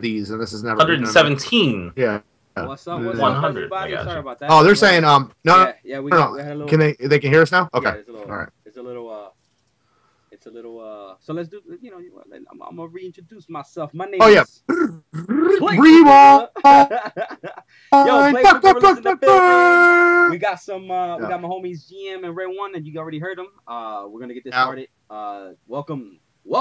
these, and this is never. 117. Yeah. What's up? What's up, 100. everybody? I got Sorry you. about that. Oh, they're saying no. Yeah, we No. had a little. Can they can hear us now? Okay. Yeah, it's a little. All right. It's a little. It's a little. So let's do. I'm gonna reintroduce myself. My name is. Remo. Yo, Blake Gorillas in the building. We got some. We got my homies GM and Red One, and you already heard them. We're gonna get this started. Welcome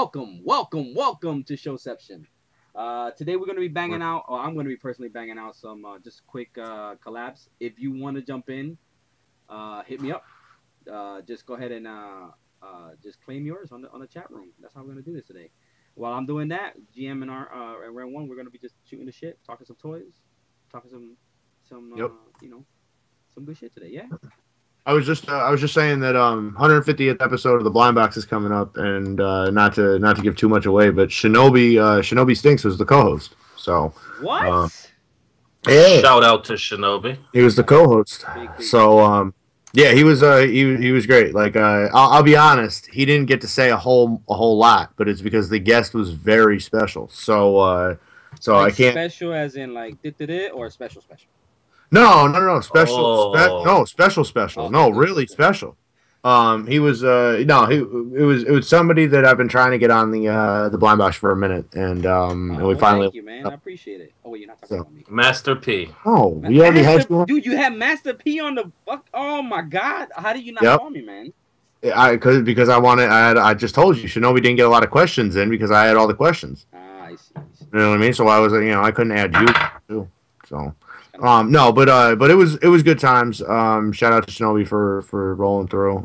to Showception. Today we're gonna be banging out, or I'm gonna be personally banging out some just quick collabs. If you want to jump in, hit me up. Just go ahead and just claim yours on the chat room. That's how we're gonna do this today. While I'm doing that, GM and our and Red One, we're gonna be just shooting the shit, talking some toys, talking some some good shit today. Yeah. I was just saying that 150th episode of the Blind Box is coming up, and not to give too much away, but Shinobi Stinks was the co-host. So what? Yeah. Shout out to Shinobi. He was the co-host. So yeah, he was great. Like I'll be honest, he didn't get to say a whole lot, but it's because the guest was very special. So like I can't special as in like or special. No, special. Oh. Special. No, really special. He was it was somebody that I've been trying to get on the Blind Box for a minute, and we finally. Thank you, man. I appreciate it. Oh, wait, you're not talking about me. Master P. Oh, we already had you on? Dude, you had Master P on the fuck. Oh my God, how did you not call me, man? Because I just told you Shinobi didn't get a lot of questions in because I had all the questions. I see. You know what I mean? So I was I couldn't add you too. So. No, but it was good times. Shout out to Shinobi for rolling through,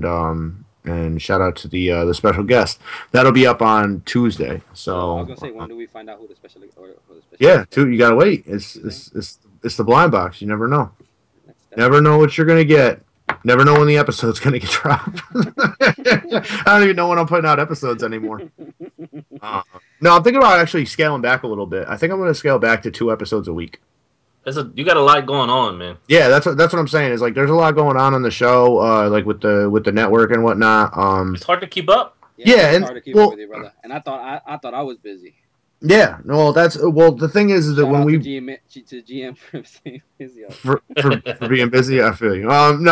and shout out to the special guest. That'll be up on Tuesday. So I was gonna say, when do we find out who the special? Yeah, you gotta wait. It's the Blind Box. You never know. Never know what you're gonna get. Never know when the episode's gonna get dropped. I don't even know when I'm putting out episodes anymore. No, I'm thinking about actually scaling back a little bit. I think I'm gonna scale back to 2 episodes a week. You got a lot going on, man. Yeah, that's what I'm saying. Is like there's a lot going on the show, like with the network and whatnot. It's hard to keep up. Yeah, it's hard to keep up with you, brother. And I thought I was busy. Yeah, well, the thing is that when we to GM for being busy, for being busy, I feel you.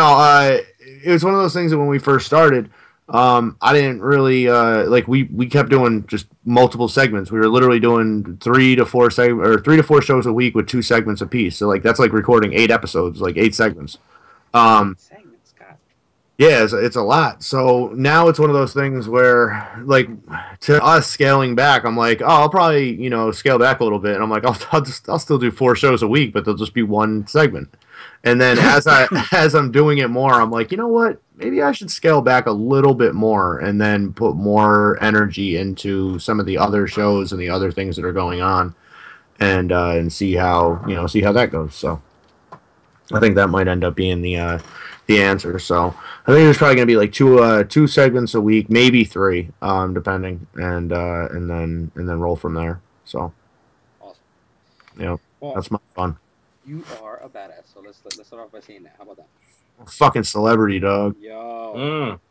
It was one of those things that when we first started. I didn't really we kept doing just multiple segments. We were literally doing 3 to 4 shows a week with 2 segments apiece. So like that's like recording 8 episodes, like 8 segments. Segments, God. Yeah, it's a lot. So now it's one of those things where like to us scaling back, I'm like, oh, I'll probably scale back a little bit, and I'm like, I'll still do 4 shows a week, but they'll just be 1 segment. And then as I'm doing it more, I'm like, you know what? Maybe I should scale back a little bit more and then put more energy into some of the other shows and the other things that are going on, and see how that goes. So I think that might end up being the answer. So I think there's probably gonna be like 2 segments a week, maybe 3, depending, and then roll from there. So awesome. Well, that's my fun. You are a badass. So let's start off by saying that. How about that? Fucking celebrity, dog. Yo.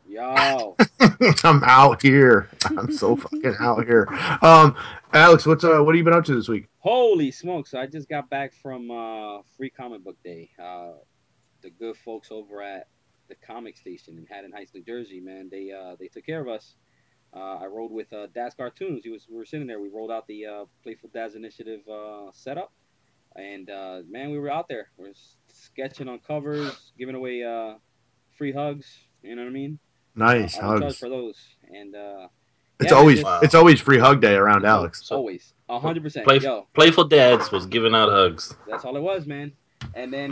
I'm out here. I'm so fucking out here. Alex, what have you been up to this week? Holy smokes! I just got back from Free Comic Book Day. The good folks over at the Comic Station in Haddon Heights, New Jersey, man, they took care of us. I rode with Daz Cartoons. We were sitting there. We rolled out the Playful Daz Initiative setup. And man, we were out there. We're sketching on covers, giving away free hugs. You know what I mean? Nice hugs. Charge for those. And it's always free hug day around Alex. So always 100%. Playful Dads was giving out hugs. That's all it was, man. And then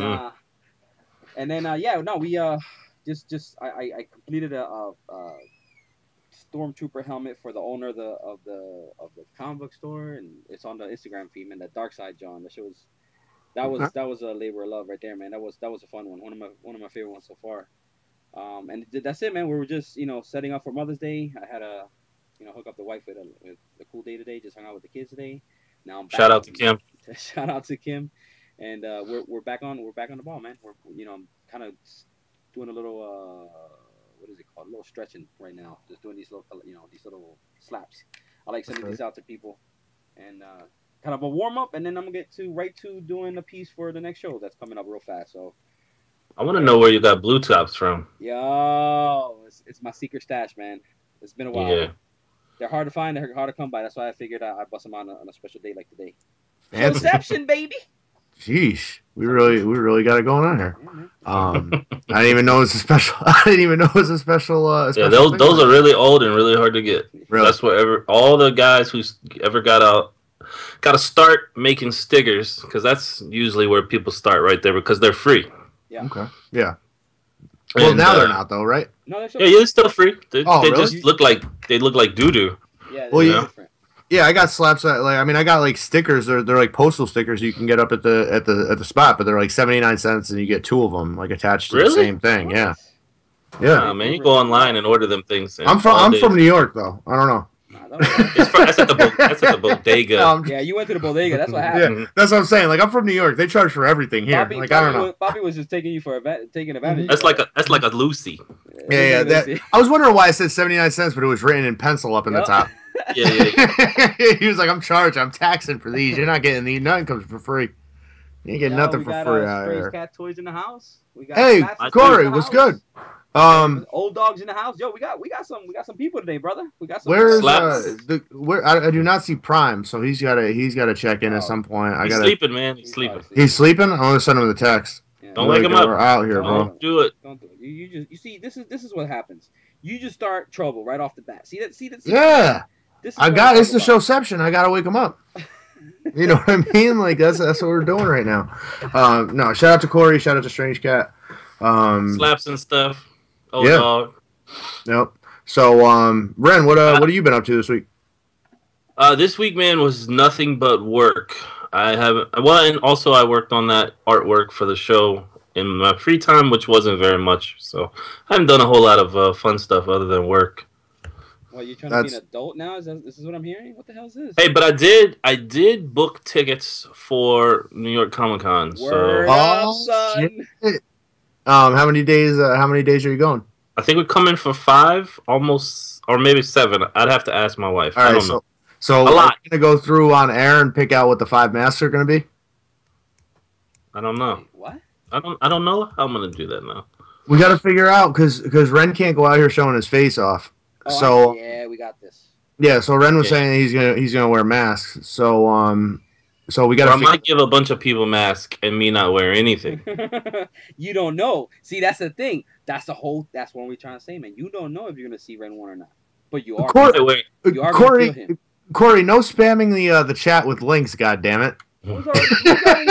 I completed a Stormtrooper helmet for the owner of the comic book store, and it's on the Instagram feed, man. That Dark Side John. That was a labor of love right there, man. That was a fun one. One of my favorite ones so far. And that's it, man. We were just setting up for Mother's Day. I had a hook up the wife with a cool day today. Just hung out with the kids today. Now I'm back. Shout out to Kim. Shout out to Kim. And we're back on the ball, man. I'm kind of doing a little what is it called? A little stretching right now. Just doing these little slaps. I like sending these out to people, and kind of a warm up, and then I'm gonna get right to doing a piece for the next show that's coming up real fast. So I want to know where you got blue tops from. yo, it's my secret stash, man. It's been a while. Yeah. They're hard to find. They're hard to come by. That's why I figured I'd bust them on a special day like today. Fancy. Conception, baby. Sheesh, we really got it going on here. Yeah, man. I didn't even know it was a special. I didn't even know it was a special. Yeah, those are really old and really hard to get. Really? That's where all the guys who ever got to start making stickers, because that's usually where people start right there because they're free. Yeah. Okay. Yeah. Well, And, now they're not though, right? No, they're still Yeah, they're still free. They really? just look like doo doo. Yeah, Well, they're yeah. different. Yeah, I got slaps. I mean, I got like stickers. They're like postal stickers you can get up at the spot, but they're like 79 cents, and you get 2 of them like attached to the Really? same thing. Yeah. Nah, man, you go online and order them things. and I'm all day- from New York though. I don't know. Nah, that That's at the bodega. yeah, you went to the bodega. That's what happened. Yeah, that's what I'm saying. Like I'm from New York. They charge for everything here. I don't know. Bobby was just taking you for taking advantage. That's like a Lucy. Yeah. I was wondering why it said 79 cents, but it was written in pencil up in the Yep. top. Yeah. He was like, "I'm charged. I'm taxing for these. You're not getting these. Nothing comes for free. You ain't getting nothing for free out Spray's here." Cat Toys in the house. We got Hey, Matt's Corey, in the what's house. good? Old dogs in the house. Yo, we got some people today, brother. We got some. Where's Slaps. I do not see Prime, so he's gotta check in at some point. He's sleeping, man. He's sleeping. He's sleeping. I'm gonna send him the text. Yeah. Don't wake him We're up. out here, bro. Don't do it. Don't do it. You see this is what happens. You just start trouble right off the bat. See that? Yeah, This is I what got I'm it's the talking about. showception. I gotta wake him up. You know what I mean? Like that's what we're doing right now. No, shout out to Corey. Shout out to Strange Cat. Slaps and stuff. Oh, Yeah. dog. Yep. So, Ren, what have you been up to this week? This week, man, was nothing but work. And also I worked on that artwork for the show in my free time, which wasn't very much. So I haven't done a whole lot of fun stuff other than work. What, you trying to be an adult now? This is what I'm hearing? What the hell is this? Hey, but I did book tickets for New York Comic Con. Word So up, son. How many days are you going? I think we're coming for 5, almost, or maybe 7. I'd have to ask my wife. All I right, don't know. so A lot. we're gonna go through on air and pick out what the 5 masks are gonna be. I don't know. Wait, what? I don't know how I'm gonna do that now. We got to figure out because Ren can't go out here showing his face off. Oh, So yeah, we got this. yeah, so Ren was Yeah. saying he's gonna wear masks. So we got Or I to. might give a bunch of people masks and me not wear anything. You don't know. See, that's the thing. That's what we're trying to say, man. You don't know if you're gonna see Ren 1 or not. But you are. Wait, wait. You are gonna feel him. Corey, no spamming the chat with links. God damn it! Who's already-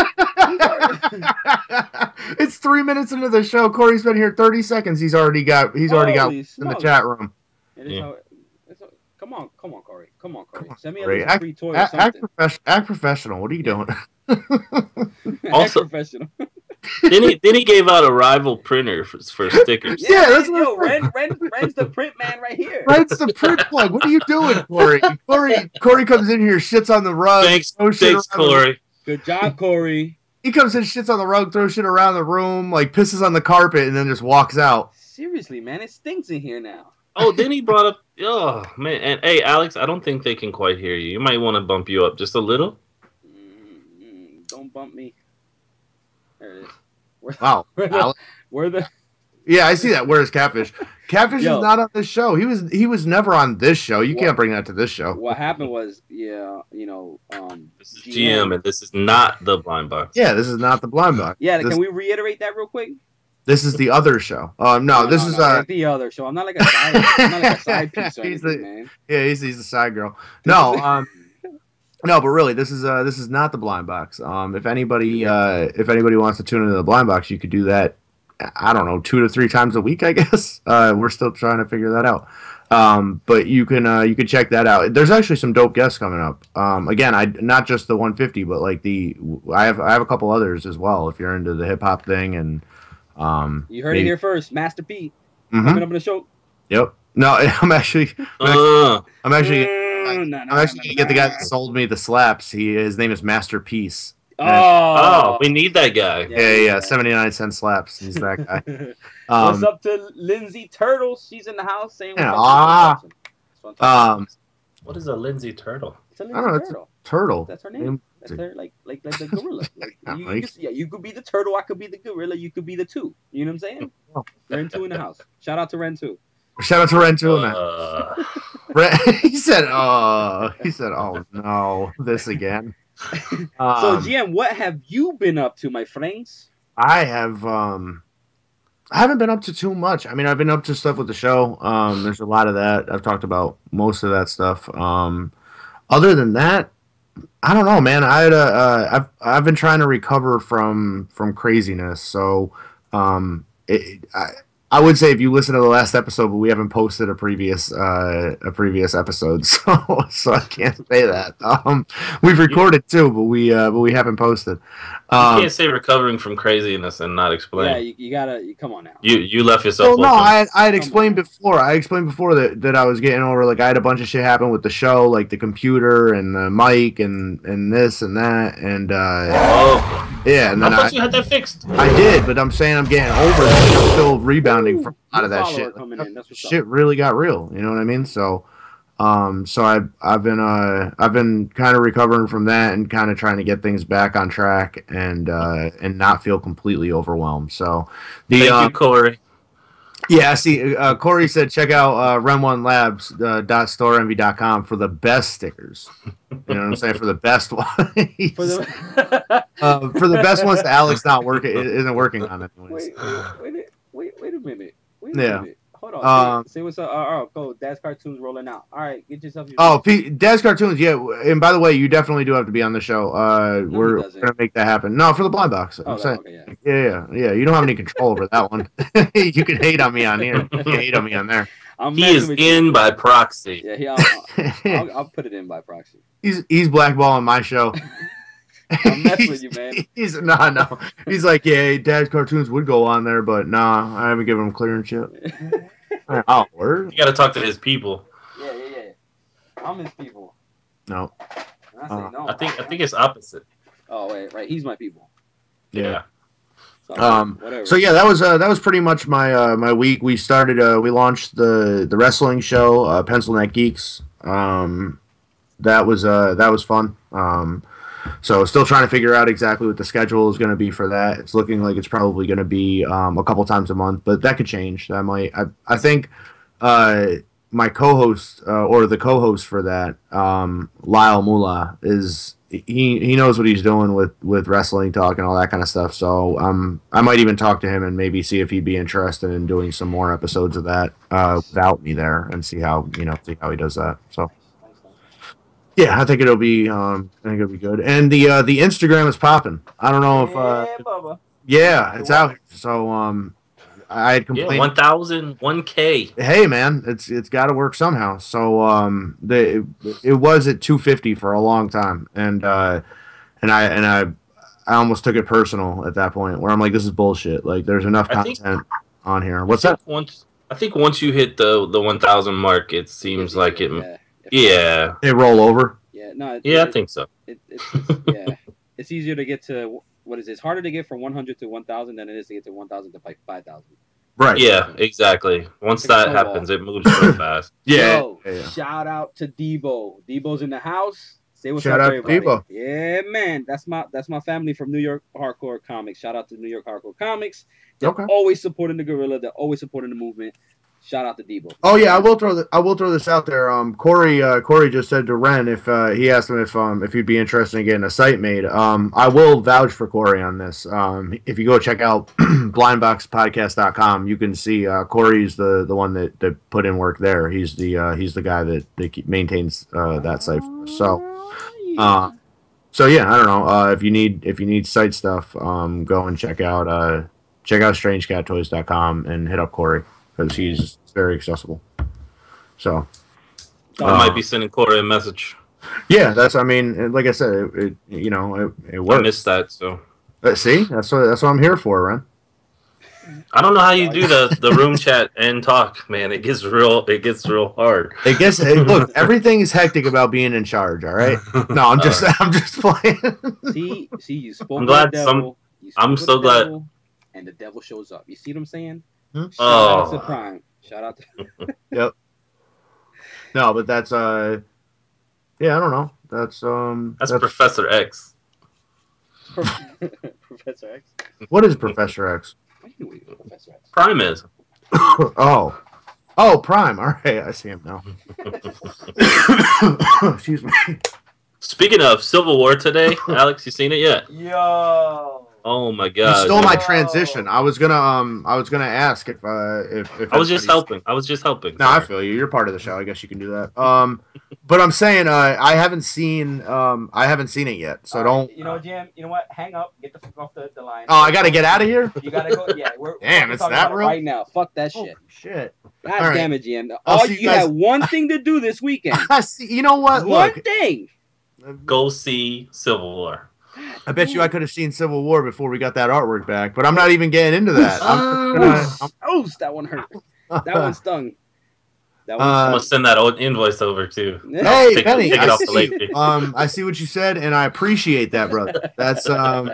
It's 3 minutes into the show. Corey's been here 30 seconds. He's already got Holy in the smokes. chat room. It is Yeah. how come on, Corey. Come on, Corey. Come on, Send me Corey. a free toy or something. Act professional. What are you doing? Also- professional. Then he gave out a rival printer for stickers. Yeah, that's what yo, I'm Ren's the print man right here. Red's the print plug. What are you doing, Corey? Corey comes in here, shits on the rug. Thanks, throws shit around the- Corey. Good job, Corey. He comes in, shits on the rug, throws shit around the room, like pisses on the carpet, and then just walks out. Seriously, man, it stinks in here now. Oh, then he brought up. Oh man, and hey, Alex, I don't think they can quite hear you. You might want to bump you up just a little. Don't bump me. There it is. Wow. Where the Yeah, I see that. Where's Catfish? Catfish Yo. is not on this show. He was never on this show. You can't bring that to this show. what happened was, This is GM, and this is not the blind box. Yeah, this is not the Blind Box. Yeah, This- can we reiterate that real quick? This is the other show. No, this is like the other show. I'm not like a side piece or He's anything, man. yeah, he's the side girl. No, no, but really, this is not the Blind Box. If anybody wants to tune into the Blind Box, you could do that. I don't know, 2 to 3 times a week, I guess. We're still trying to figure that out. But you can check that out. There's actually some dope guests coming up. Again, not just the 150, but like I have a couple others as well. If you're into the hip hop thing and You heard it here first, Master P Mhm. coming up in the show. Yep. No, I'm actually Uh, gonna No, get the guy that sold me the slaps. His name is Masterpiece. oh, we need that guy. Yeah. 79-cent slaps. He's that guy. What's up to Lindsay Turtle? She's in the house saying what's Yeah, up. That's what I'm talking about. What is a Lindsay Turtle? It's a I don't know, Lindsay Turtle. Turtle. That's her name. That's her like the gorilla. You could be the turtle. I could be the gorilla. You could be the two. You know what I'm saying? Ren 2 in the house. Shout out to Ren 2. Shout out to Ren 2 in the he said, "Oh no, this again." So GM, what have you been up to, my friends? I haven't been up to too much. I mean, I've been up to stuff with the show. There's a lot of that. I've talked about most of that stuff. Other than that, I don't know, man. I've been trying to recover from craziness. So, I would say if you listen to the last episode, but we haven't posted a previous episode, so I can't say that. We've recorded too, but we haven't posted. You can't say recovering from craziness and not explain. Yeah, you gotta come on now. You left yourself. Well, no, I had explained before. I explained before that I was getting over, like, I had a bunch of shit happen with the show, like the computer and the mic and this and that, and yeah. And then I thought you had that fixed. I did, but I'm saying I'm getting over it. I'm still rebounding from a lot of that shit. Shit really got real. You know what I mean? So. So I've been kind of recovering from that and kind of trying to get things back on track and not feel completely overwhelmed. So Thank you, Corey. Yeah, see, Corey said check out Ren1Labs.storeenvy.com for the best stickers. You know what I'm saying? For the best ones. For the best ones that Alex isn't working on it. Wait a minute. Yeah. Hold on. Say what's up. Go. Dad's Cartoons rolling out. All right, get yourself. Dad's Cartoons. Yeah, and by the way, you definitely do have to be on the show. We're gonna make that happen. No, for the blind box. I'm saying. Okay, yeah. You don't have any control over that one. You can hate on me on here. You can hate on me on there. He is in by proxy. Yeah, I'll put it in by proxy. He's blackballing my show. I'm messing with you, man. No. He's like, yeah, Dad's Cartoons would go on there, but nah, I haven't given him clearance yet. Oh, word? You got to talk to his people. Yeah. I'm his people. No. I think it's opposite. Oh wait, right. He's my people. Yeah. So yeah, that was pretty much my week. We launched the wrestling show, Pencil Neck Geeks. That was fun. So still trying to figure out exactly what the schedule is going to be for that. It's looking like it's probably going to be a couple times a month, but that could change. That might. I think my co-host or the co-host for that, Lyle Mula, he knows what he's doing with wrestling talk and all that kind of stuff. So I might even talk to him and maybe see if he'd be interested in doing some more episodes of that without me there and see how he does that. So. Yeah, I think it'll be good. And the Instagram is popping. I don't know if it's out here. So I had complained. Yeah, 1,000, 1K. Hey man, it's got to work somehow. So it was at 250 for a long time, and I almost took it personal at that point where I'm like, this is bullshit. Like, there's enough content on here. What's that? I think once you hit the 1,000 mark, it seems like it. Yeah. They roll over? Yeah, no. I think so. It's easier to get to, what is it? It's harder to get from 100 to 1,000 than it is to get to 1,000 to 5,000. Right. Yeah, exactly. Once that happens, it moves so fast. Yeah. Shout out to Debo. Debo's in the house. Say what's Shout up, out everybody. Debo. Yeah, man. That's my family from New York Hardcore Comics. Shout out to New York Hardcore Comics. They're always supporting the Gorilla. They're always supporting the movement. Shout out to Debo. Oh yeah, I will throw this out there. Corey just said to Ren if he asked him if he'd be interested in getting a site made. I will vouch for Corey on this. If you go check out blindboxpodcast.com, you can see Corey's the one that put in work there. He's the guy that maintains that site for us. So yeah, I don't know. If you need site stuff, go and check out StrangeCatToys.com and hit up Corey. Because he's very accessible. So I might be sending Corey a message. Yeah, like I said, it works. I missed that, so. See, that's what I'm here for, Ren. I don't know how you do the room chat and talk, man. It gets real hard. Look, everything is hectic about being in charge. All right. No, I'm just playing. See, you spoke. I'm glad. I'm so glad. And the devil shows up. You see what I'm saying? Shout out to Prime. Shout out to Yep. No, but that's I don't know. That's Professor X. Professor X. What is Professor X? What do you mean, Professor X? Prime is. Oh, Prime. All right, I see him now. Excuse me. Speaking of Civil War today, Alex, you seen it yet? Yo. Oh my god! You stole my transition. I was gonna ask if I was just helping. No, I feel you. You're part of the show. I guess you can do that. But I'm saying I haven't seen it yet. So don't. You know, Jim. You know what? Hang up. Get the fuck off the line. Oh, I gotta get out of here. You gotta go. Yeah, Damn, it's that real right now. Fuck that shit. Oh, shit. God damn it, Jim. You had one thing to do this weekend. You know what? One thing. Go see Civil War. I bet you I could have seen Civil War before we got that artwork back, but I'm not even getting into that. That one hurt. That one stung. I'm gonna send that old invoice over too. Hey, Benny, I see what you said, and I appreciate that, brother. That's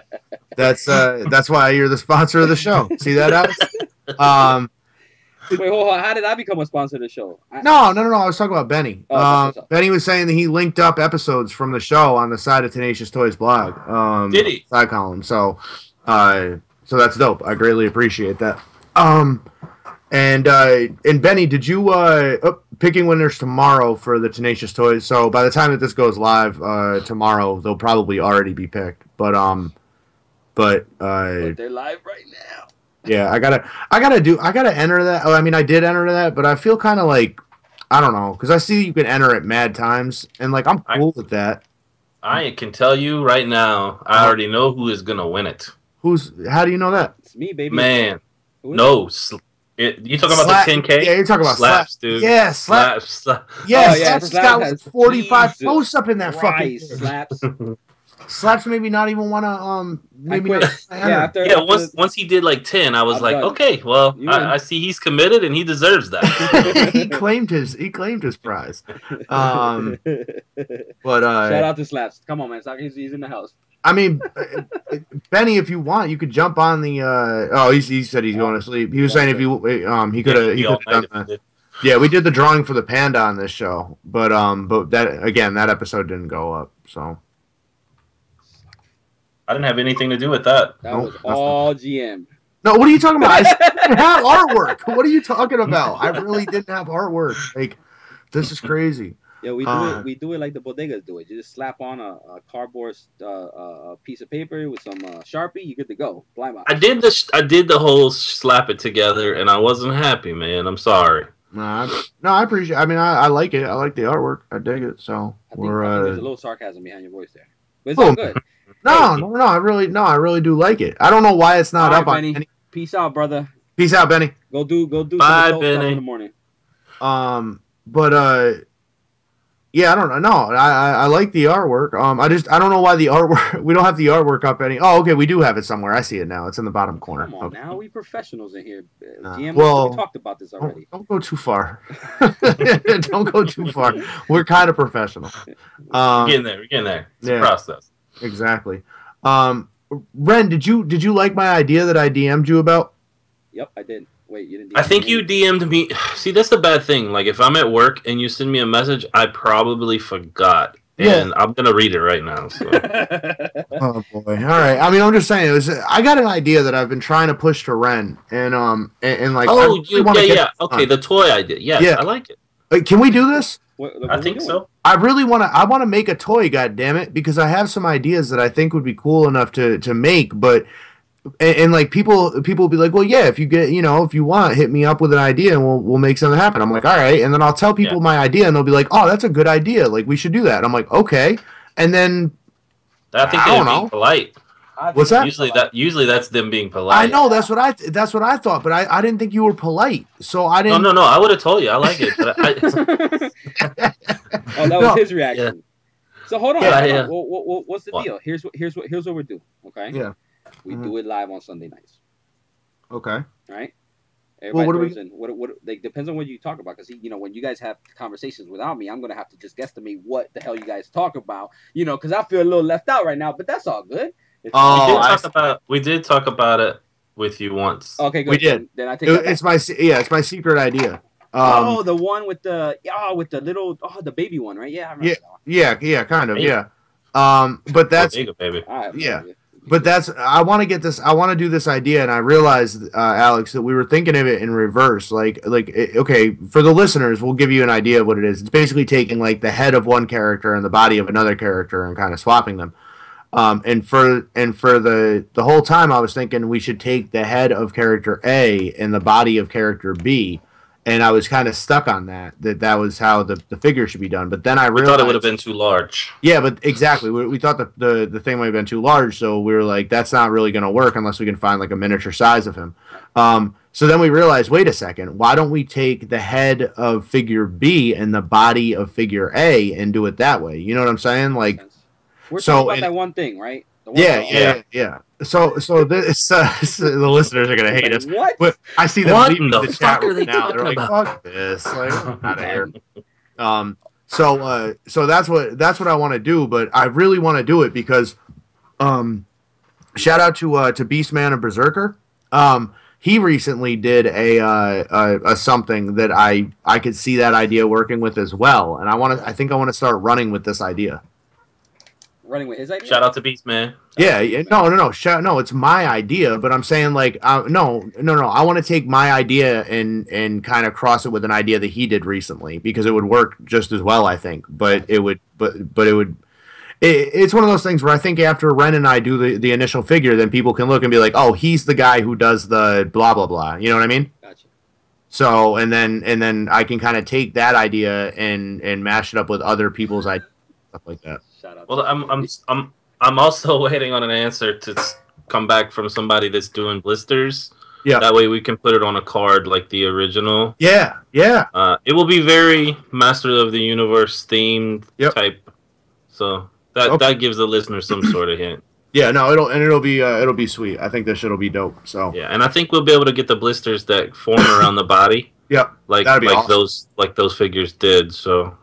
why you're the sponsor of the show. See that, Alex? Wait, hold on. How did I become a sponsor of the show? No. I was talking about Benny. Benny was saying that he linked up episodes from the show on the side of Tenacious Toys blog. Did he? Side column. So that's dope. I greatly appreciate that. And Benny, did you picking winners tomorrow for the Tenacious Toys? So by the time that this goes live tomorrow, they'll probably already be picked. But they're live right now. Yeah, I gotta enter that. Oh, I mean, I did enter that, but I feel kind of like, I don't know, because I see you can enter at mad times, and like I'm cool with that. I can tell you right now, I already know who is gonna win it. How do you know that? It's me, baby. Man, no. You talking about the 10K? Yeah, you're talking about Slaps, dude. Yeah, Slaps. Yeah, Slaps got like 45 posts up in that fucking Slaps. Slaps maybe not even want to once he did like 10, I was like, done. Okay, well, I see he's committed and he deserves that. he claimed his prize. But shout out to Slaps. Come on, man. He's in the house. I mean, Benny, if you want, you could jump on the. He said he's going to sleep. He was saying if he could have done that. Yeah, we did the drawing for the panda on this show, but that episode didn't go up. So I didn't have anything to do with that. That was all GM. No, what are you talking about? I didn't have artwork. What are you talking about? I really didn't have artwork. Like, this is crazy. Yeah, we do it like the bodegas do it. You just slap on a cardboard piece of paper with some Sharpie, you're good to go. Blind box. I did the whole slap it together, and I wasn't happy, man. I'm sorry. No, I appreciate. I mean, I like it. I like the artwork. I dig it. So I think there's a little sarcasm behind your voice there, but it's all good. No, I really do like it. I don't know why it's not up on Benny. Peace out, brother. Peace out, Benny. Go do Bye, some Benny. stuff in the morning. Yeah, I don't know. No, I like the artwork. I don't know why the artwork. We don't have the artwork up any. Oh, okay, we do have it somewhere. I see it now. It's in the bottom corner. Come on, okay. now we professionals in here. GM, well, we talked about this already. Don't go too far. Don't go too far. We're kind of professional. We're getting there. It's a process. Exactly. Ren, did you like my idea that I DM'd you about? Yep, I did. Wait, you didn't DM I think you DM'd me. See, that's the bad thing. Like, if I'm at work and you send me a message, I probably forgot. And I'm going to read it right now. So. Oh, boy. All right. I mean, I'm just saying, I got an idea that I've been trying to push to Ren. And like, oh, yeah. Okay, the toy idea. Yes, yeah. I like it. Like, can we do this? I think so. I really want to make a toy, goddammit, because I have some ideas that I think would be cool enough to make, but... And like people will be like, well, yeah, if you want, hit me up with an idea and we'll make something happen. I'm like, all right, and then I'll tell people my idea and they'll be like, oh, that's a good idea, like we should do that. And I'm like, okay, and then I think they're being polite. What's that? Usually that's them being polite. I know that's what I thought, but I didn't think you were polite, so I didn't. No, I would have told you I like it. But oh, that was his reaction. Yeah. So hold on. Yeah. What's the deal? Here's what we do. Okay. Yeah. We do it live on Sunday nights. Okay. Right. Everybody what like, depends on what you talk about, because when you guys have conversations without me, I'm gonna have to just guesstimate what the hell you guys talk about. Because I feel a little left out right now, but that's all good. We did talk about it with you once. Okay, good. We did. Then I take it's my secret idea. The one with the little the baby one, right? Yeah, I remember that one. Yeah, kind of, yeah. But that's baby. Yeah. But I want to do this idea, and I realized, Alex, that we were thinking of it in reverse. Okay, for the listeners, we'll give you an idea of what it is. It's basically taking like the head of one character and the body of another character and kind of swapping them. And for the whole time, I was thinking we should take the head of character A and the body of character B. And I was kind of stuck on that was how the figure should be done. But then I realized... We thought it would have been too large. Yeah, but exactly. We thought the thing might have been too large, so we were like, that's not really going to work unless we can find like a miniature size of him. So then we realized, wait a second, why don't we take the head of figure B and the body of figure A and do it that way? You know what I'm saying? Like, we're talking about that one thing, right? Yeah. So this the listeners are gonna hate us. What? But I see them leaving the chat room now. They're like, "Fuck this!" Like, I'm out of here. So that's what I want to do. But I really want to do it because, shout out to Beastman and Berserker. He recently did a something that I could see that idea working with as well, and I think I want to start running with this idea. Running with his idea. Shout out to Beastman. Yeah, no. It's my idea, but I'm saying like, no. I want to take my idea and kind of cross it with an idea that he did recently because it would work just as well, I think. But it would, it's one of those things where I think after Ren and I do the initial figure, then people can look and be like, oh, he's the guy who does the blah blah blah. You know what I mean? Gotcha. So and then I can kind of take that idea and mash it up with other people's ideas, stuff like that. Well, I'm also waiting on an answer to come back from somebody that's doing blisters. Yeah. That way we can put it on a card like the original. Yeah. It will be very Master of the Universe themed type. So that gives the listener some sort of hint. Yeah, no, it'll be sweet. I think this shit will be dope. So yeah, and I think we'll be able to get the blisters that form around the body. Yep. Like awesome. those figures did. So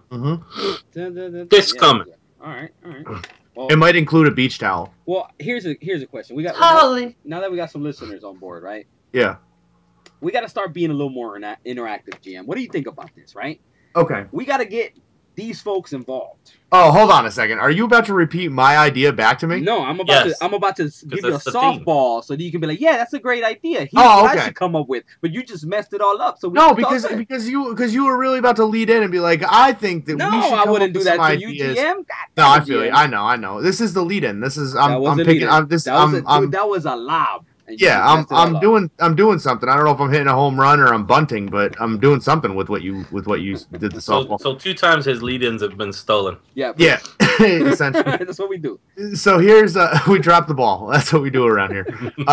this coming. All right. Well, it might include a beach towel. Well, here's a question. We got now that we got some listeners on board, right? Yeah. We got to start being a little more interactive, GM. What do you think about this, right? Okay. We got to get these folks involved. Oh, hold on a second. Are you about to repeat my idea back to me? No, I'm about to give you a softball so that you can be like, yeah, that's a great idea. Here's what I should come up with. But you just messed it all up. So because you were really about to lead in and be like, I think that we should come I wouldn't up do that to ideas. you, GM. No, I feel you. I know. This is the lead in. This is I'm picking. That was a lob. Yeah, I'm doing something. I don't know if I'm hitting a home run or I'm bunting, but I'm doing something with what you did the softball. So 2 times his lead-ins have been stolen. Yeah. Essentially. That's what we do. So here's we drop the ball. That's what we do around here.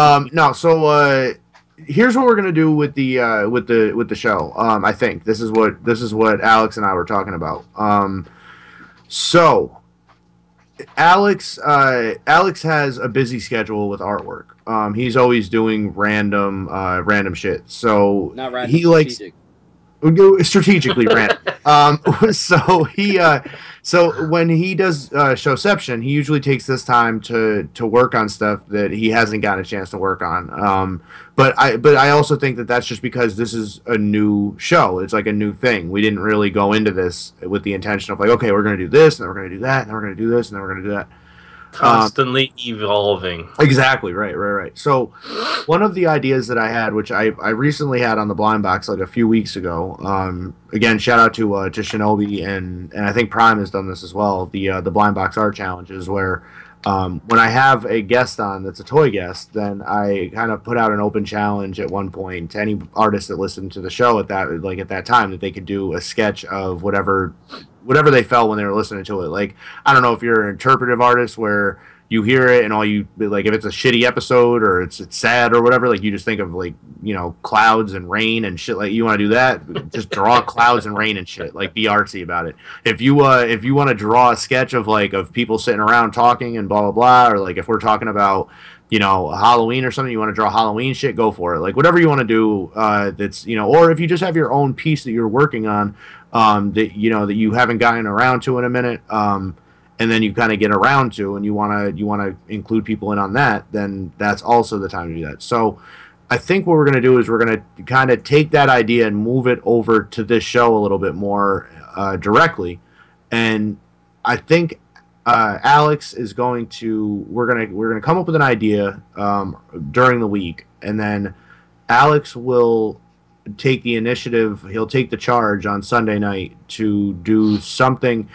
Here's what we're gonna do with the show. I think this is what Alex and I were talking about. So Alex has a busy schedule with artwork. He's always doing random shit. So not random, he likes strategically random. So when he does Showception, he usually takes this time to work on stuff that he hasn't gotten a chance to work on. But I also think that that's just because this is a new show. It's like a new thing. We didn't really go into this with the intention of like, okay, we're going to do this, and then we're going to do that, and then we're going to do this, and then we're going to do that. Constantly evolving. Exactly, right. So one of the ideas that I had, which I recently had on the blind box like a few weeks ago, again, shout out to Shinobi, and I think Prime has done this as well, the blind box art challenges, where when I have a guest on that's a toy guest, then I kind of put out an open challenge at one point to any artist that listened to the show at that time that they could do a sketch of whatever they felt when they were listening to it. Like, I don't know if you're an interpretive artist where you hear it and all you, like, if it's a shitty episode or it's sad or whatever, like, you just think of, like, you know, clouds and rain and shit. Like, you want to do that, just draw clouds and rain and shit. Like, be artsy about it. If you want to draw a sketch of, like, of people sitting around talking and blah blah blah, or like if we're talking about, you know, Halloween or something, you want to draw Halloween shit, go for it. Like, whatever you want to do, that's, you know, or if you just have your own piece that you're working on, that, you know, that you haven't gotten around to in a minute, and then you kind of get around to, and you want to include people in on that, then that's also the time to do that. So I think what we're going to do is we're going to kind of take that idea and move it over to this show a little bit more directly. And I think Alex is going to we're gonna come up with an idea during the week, and then Alex will take the initiative. He'll take the charge on Sunday night to do something.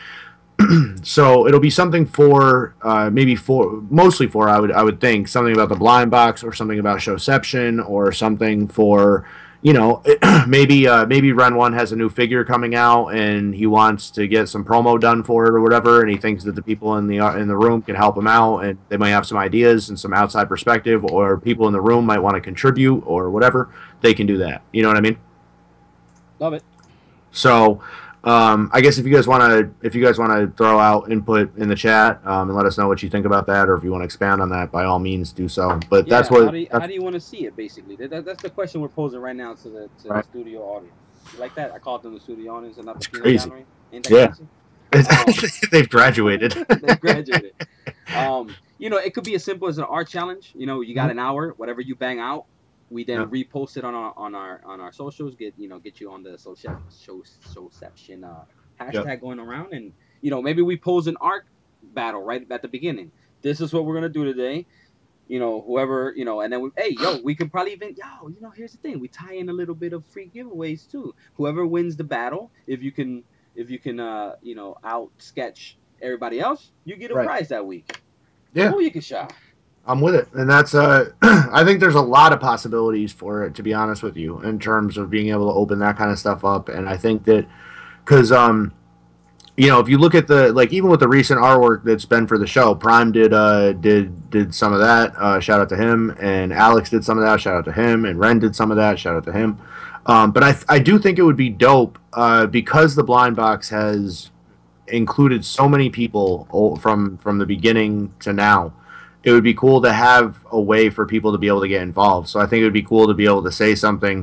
So it'll be something for mostly for I would think something about the blind box or something about showception or something for maybe Ren One has a new figure coming out and he wants to get some promo done for it or whatever, and he thinks that the people in the room can help him out and they might have some ideas and some outside perspective, or people in the room might want to contribute or whatever. They can do that. You know what I mean? Love it. So. I guess if you guys want to throw out input in the chat and let us know what you think about that, or if you want to expand on that, by all means do so. But yeah, that's what. How do you want to see it? Basically, that's the question we're posing right now to the studio audience. You like that? I called them the studio audience and not the crazy. Gallery. Ain't that crazy? They've graduated. They've graduated. It could be as simple as an art challenge. You got an hour, whatever you bang out. We then repost it on our socials. Get you on the showception hashtag going around, and maybe we pose an art battle right at the beginning. This is what we're gonna do today. Whoever and then we can probably even here's the thing. We tie in a little bit of free giveaways too. Whoever wins the battle, if you can out sketch everybody else, you get a prize that week. Yeah, you can shop. I'm with it, and that's I think there's a lot of possibilities for it, to be honest with you, in terms of being able to open that kind of stuff up. And I think that because if you look at even with the recent artwork that's been for the show, Prime did some of that, shout out to him, and Alex did some of that, shout out to him, and Ren did some of that, shout out to him. But I do think it would be dope because the blind box has included so many people from the beginning to now. It would be cool to have a way for people to be able to get involved. So I think it would be cool to be able to say something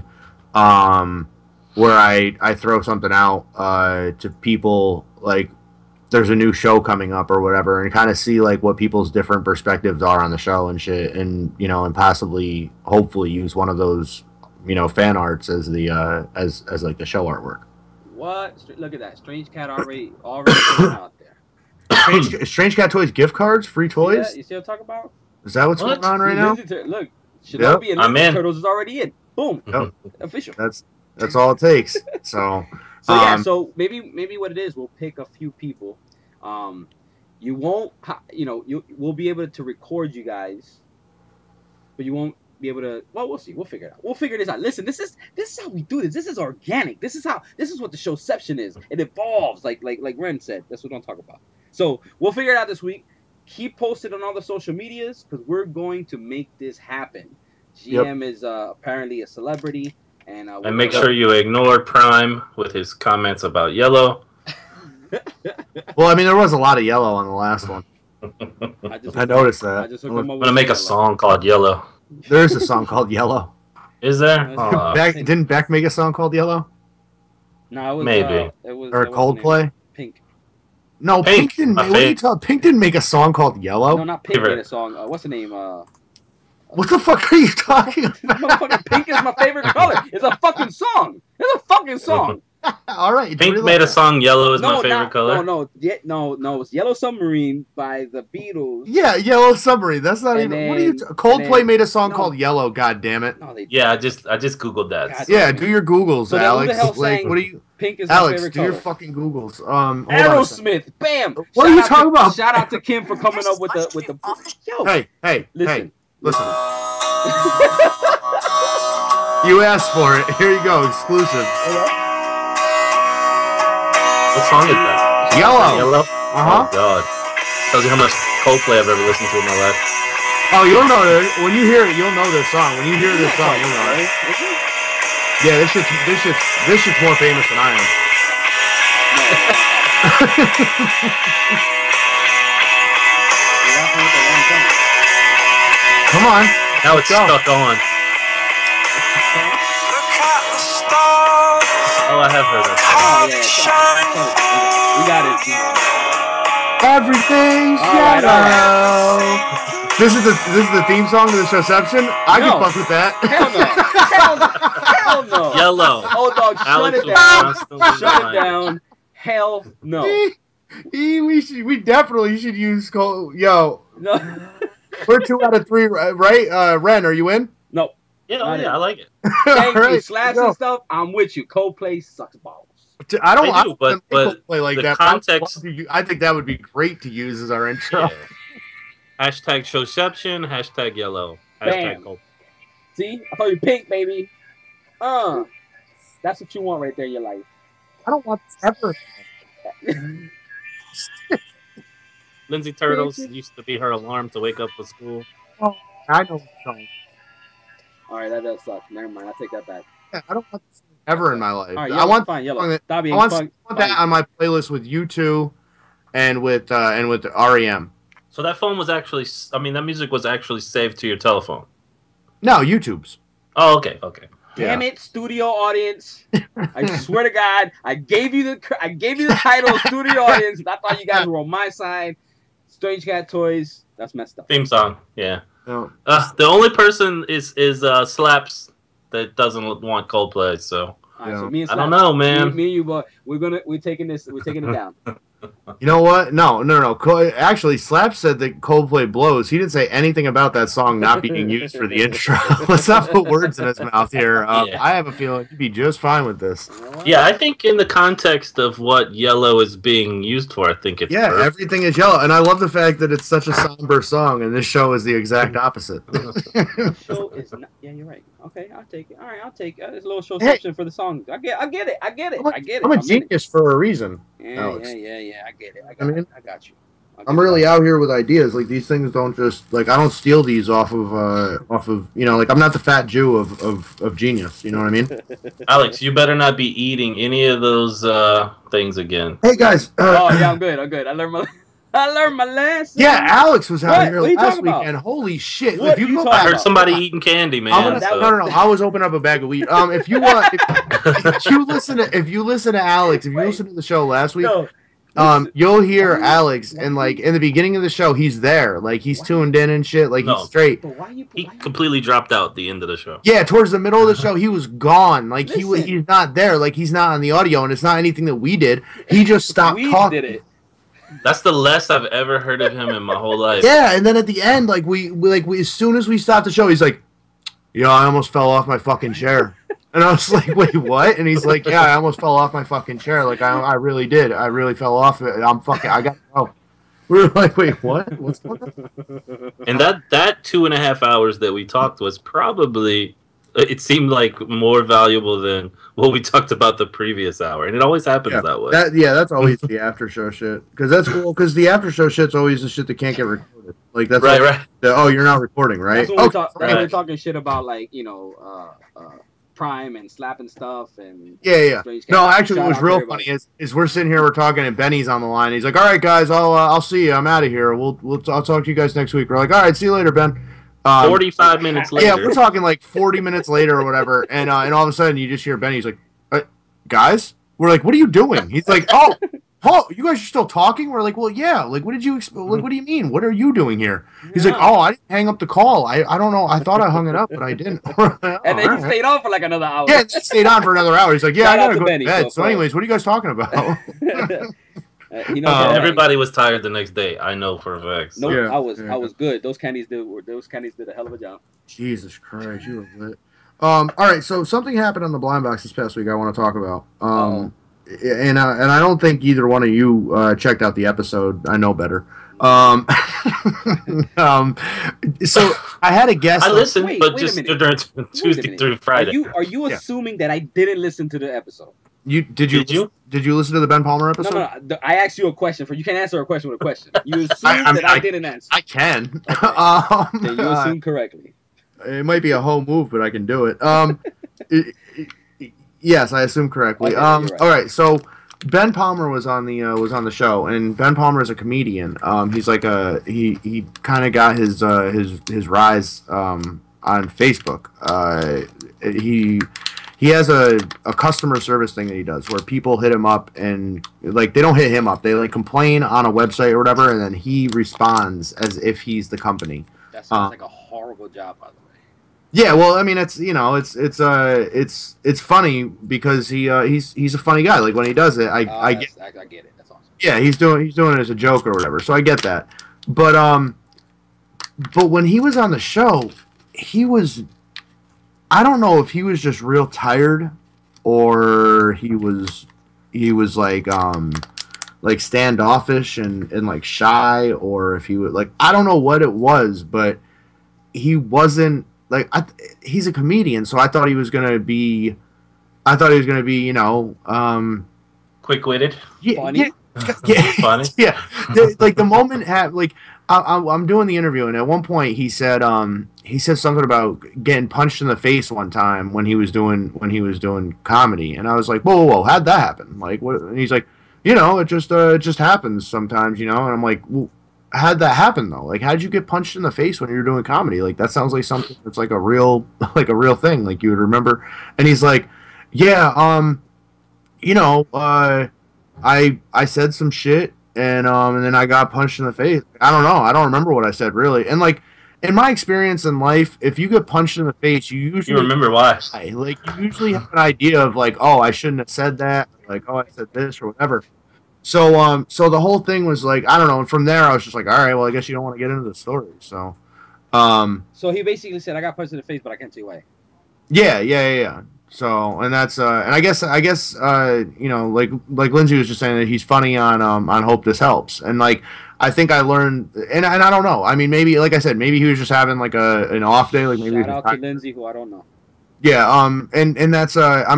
where I throw something out to people, like there's a new show coming up or whatever, and kind of see like what people's different perspectives are on the show and shit, and and possibly hopefully use one of those fan arts as the as like the show artwork. What? Look at that. Strange Cat already out there. Strange Cat Toys gift cards, free toys. You see what I'm talking about? Is that what's going on right now? Look, Shinobi and Ninja Turtles is already in. Boom, official. That's all it takes. So so maybe what it is, we'll pick a few people. You won't, we'll be able to record you guys, but you won't be able to. Well, we'll see. We'll figure it out. We'll figure this out. Listen, this is how we do this. This is organic. This is what the showception is. It evolves, like Ren said. That's what I'm talking about. So we'll figure it out this week. Keep posted on all the social medias because we're going to make this happen. GM is apparently a celebrity, and make sure you ignore Prime with his comments about yellow. Well, I mean, there was a lot of yellow on the last one. I noticed that. I'm gonna make a song called Yellow. There is a song called Yellow. Is there? Didn't Beck make a song called Yellow? No, it was maybe. Or Coldplay? Pink. No, Pink didn't. What are you talking? Pink didn't make a song called Yellow. No, not Pink made a song. What's the name? What the fuck are you talking about? Pink is my favorite color. It's a fucking song. It's a fucking song. All right. Pink made a song. Yellow is my favorite color. No. It's Yellow Submarine by the Beatles. Yeah, Yellow Submarine. That's not even. What are you? Coldplay made a song called Yellow. God damn it. No, I just googled that. Yeah, do your Googles, so Alex. What are you? Pink is Alex, my favorite do color. your fucking Googles. Aerosmith, bam. What are you talking about? Shout out to Kim for coming up with the. Yo. Hey, listen. You asked for it. Here you go, exclusive. What song is that? Yellow. Oh God. Tells you how much Coldplay I've ever listened to in my life. Oh, you'll know it. When you hear it, you'll know this song. When you hear this song, you'll know it. Yeah, this shit's more famous than I am. Come on. Now it's stuck on. Oh, I have heard that. Yeah. We got it. Everything's yellow. This is the theme song to the showception. I can fuck with that. Hell no. Yellow. Oh dog, shut it down. Shut it down. Hell no. We definitely should use Yo. No. We're 2 out of 3, right? Ren, are you in? No. Yeah, I like it. Thank you. Right, Slaps and stuff. I'm with you. Coldplay sucks balls. I don't but play like the that. context. I think that would be great to use as our intro. Yeah. Hashtag showception. Hashtag yellow. Hashtag Coldplay. See, I thought you pink, baby. That's what you want right there in your life. I don't want this ever. Lindsay Turtles used to be her alarm to wake up for school. Oh, I know. All right, that does suck. Never mind. I take that back. Yeah, I don't want this ever in my life. All right, I want fine, yellow. I want that on my playlist with U2 and with REM. So that phone was actually, that music was actually saved to your telephone. No, YouTube's. Oh, okay. Damn it, studio audience! I swear to God, I gave you the title of studio audience. I thought you guys were on my side. Strange Cat Toys. That's messed up. Theme song, yeah. No. The only person is Slaps that doesn't want Coldplay. So, so me and Slaps, I don't know, man. Me and you, boy, we're taking it down. You know what? No. Actually, Slap said that Coldplay blows. He didn't say anything about that song not being used for the intro. Let's not put words in his mouth here. I have a feeling he'd be just fine with this. Yeah, I think in the context of what yellow is being used for, I think it's perfect. Everything is yellow, and I love the fact that it's such a somber song, and this show is the exact opposite. Show is not. Yeah, you're right. Okay, I'll take it. All right, I'll take it. It's a little show section for the song. I get it. I'm a genius for a reason. Yeah, I get it. I got you. I'm really out here with ideas. Like, these things don't just, like, I don't steal these off of like, I'm not the fat Jew of genius. You know what I mean? Alex, you better not be eating any of those things again. Hey, guys. I'm good. I learned my lesson. Yeah, Alex was out here last week, about? and holy shit! What if you you go talking back, I heard somebody eating candy, man. No. I was opening up a bag of weed. If you want, if you listen to Alex, if you listen to the show last week, you'll hear Alex, and like in the beginning of the show, he's there, like he's tuned in and shit, like he's straight. He completely dropped out at the end of the show. Yeah, towards the middle of the show, he was gone. Like he's not there. Like he's not on the audio, and it's not anything that we did. He just stopped talking. Did it. That's the less I've ever heard of him in my whole life. Yeah, and then at the end, like we as soon as we stopped the show, he's like, "Yeah, I almost fell off my fucking chair." And I was like, "Wait, what?" And he's like, "Yeah, I almost fell off my fucking chair. Like I really did. I really fell off it. I got to go." We were like, "Wait, what? What's going on?" And that 2.5 hours that we talked was probably, it seemed like more valuable than what we talked about the previous hour, and it always happens that way. That's always the after show shit, because that's cool. Because the after show shit's always the shit that can't get recorded. Like that's right. You're not recording, right? That's when we're talking shit about, like, Prime and slapping stuff and No, actually, what was real funny is we're sitting here, we're talking, and Benny's on the line. He's like, "All right, guys, I'll see you. I'm out of here. I'll talk to you guys next week." We're like, "All right, see you later, Ben." 45 minutes later. Yeah, we're talking like 40 minutes later or whatever, and all of a sudden you just hear Benny. He's like, "Guys," we're like, "What are you doing?" He's like, "Oh, you guys are still talking?" We're like, "Well, yeah. Like, what do you mean? What are you doing here?" He's like, "Oh, I didn't hang up the call. I don't know. I thought I hung it up, but I didn't." And then he stayed on for like another hour. Yeah, he stayed on for another hour. He's like, "Yeah, I gotta go Benny, to bed." So, anyways, what are you guys talking about? Everybody was tired the next day. I know for a fact. No, I was good. Those candies did a hell of a job. Jesus Christ, you were lit. All right, so something happened on the blind box this past week I want to talk about. And I don't think either one of you checked out the episode. I know better. So I had a guest. I listened, but just during Tuesday through Friday. Are you assuming that I didn't listen to the episode? Did you listen to the Ben Palmer episode? No. I asked you a question. You can't answer a question with a question. You assumed I didn't answer. I can. Okay. Then you assumed correctly. It might be a home move, but I can do it. Yes, I assume correctly. Okay, right. All right, so Ben Palmer was on the show, and Ben Palmer is a comedian. He's like he kind of got his rise on Facebook. he has a customer service thing that he does where people hit him up and like they don't hit him up, they like complain on a website or whatever, and then he responds as if he's the company. That sounds like a horrible job, by the way. Yeah, well, I mean, it's it's funny because he's a funny guy. Like when he does it, I get it. That's awesome. Yeah, he's doing it as a joke or whatever. So I get that. But when he was on the show, he was, I don't know if he was just real tired or he was like standoffish and like shy, or if he was like, I don't know what it was, but he wasn't like, he's a comedian, so I thought he was gonna be, you know, quick-witted, funny. Yeah, funny. Yeah. Like the moment like I'm doing the interview, and at one point he said something about getting punched in the face one time when he was doing comedy, and I was like, whoa, how'd that happen? Like what? And he's like, you know, it just happens sometimes, you know. And I'm like, well, how'd that happen though? Like, how'd you get punched in the face when you're doing comedy? Like that sounds like something that's like a real thing, like you would remember. And he's like, yeah, you know, I said some shit and then I got punched in the face. I don't know. I don't remember what I said really. And like in my experience in life, if you get punched in the face, you usually remember why. Like you usually have an idea of like, oh, I shouldn't have said that. Like, oh, I said this or whatever. So so the whole thing was like, I don't know. And from there, I was just like, all right, well, I guess you don't want to get into the story. So, so he basically said, I got punched in the face, but I can't see why. Yeah. So, and that's and I guess you know, like Lindsay was just saying that he's funny on Hope This Helps, and like I think I learned, and I don't know. I mean, maybe like I said, maybe he was just having like an off day, like maybe. Shout out to Lindsay, who I don't know. Yeah, and that's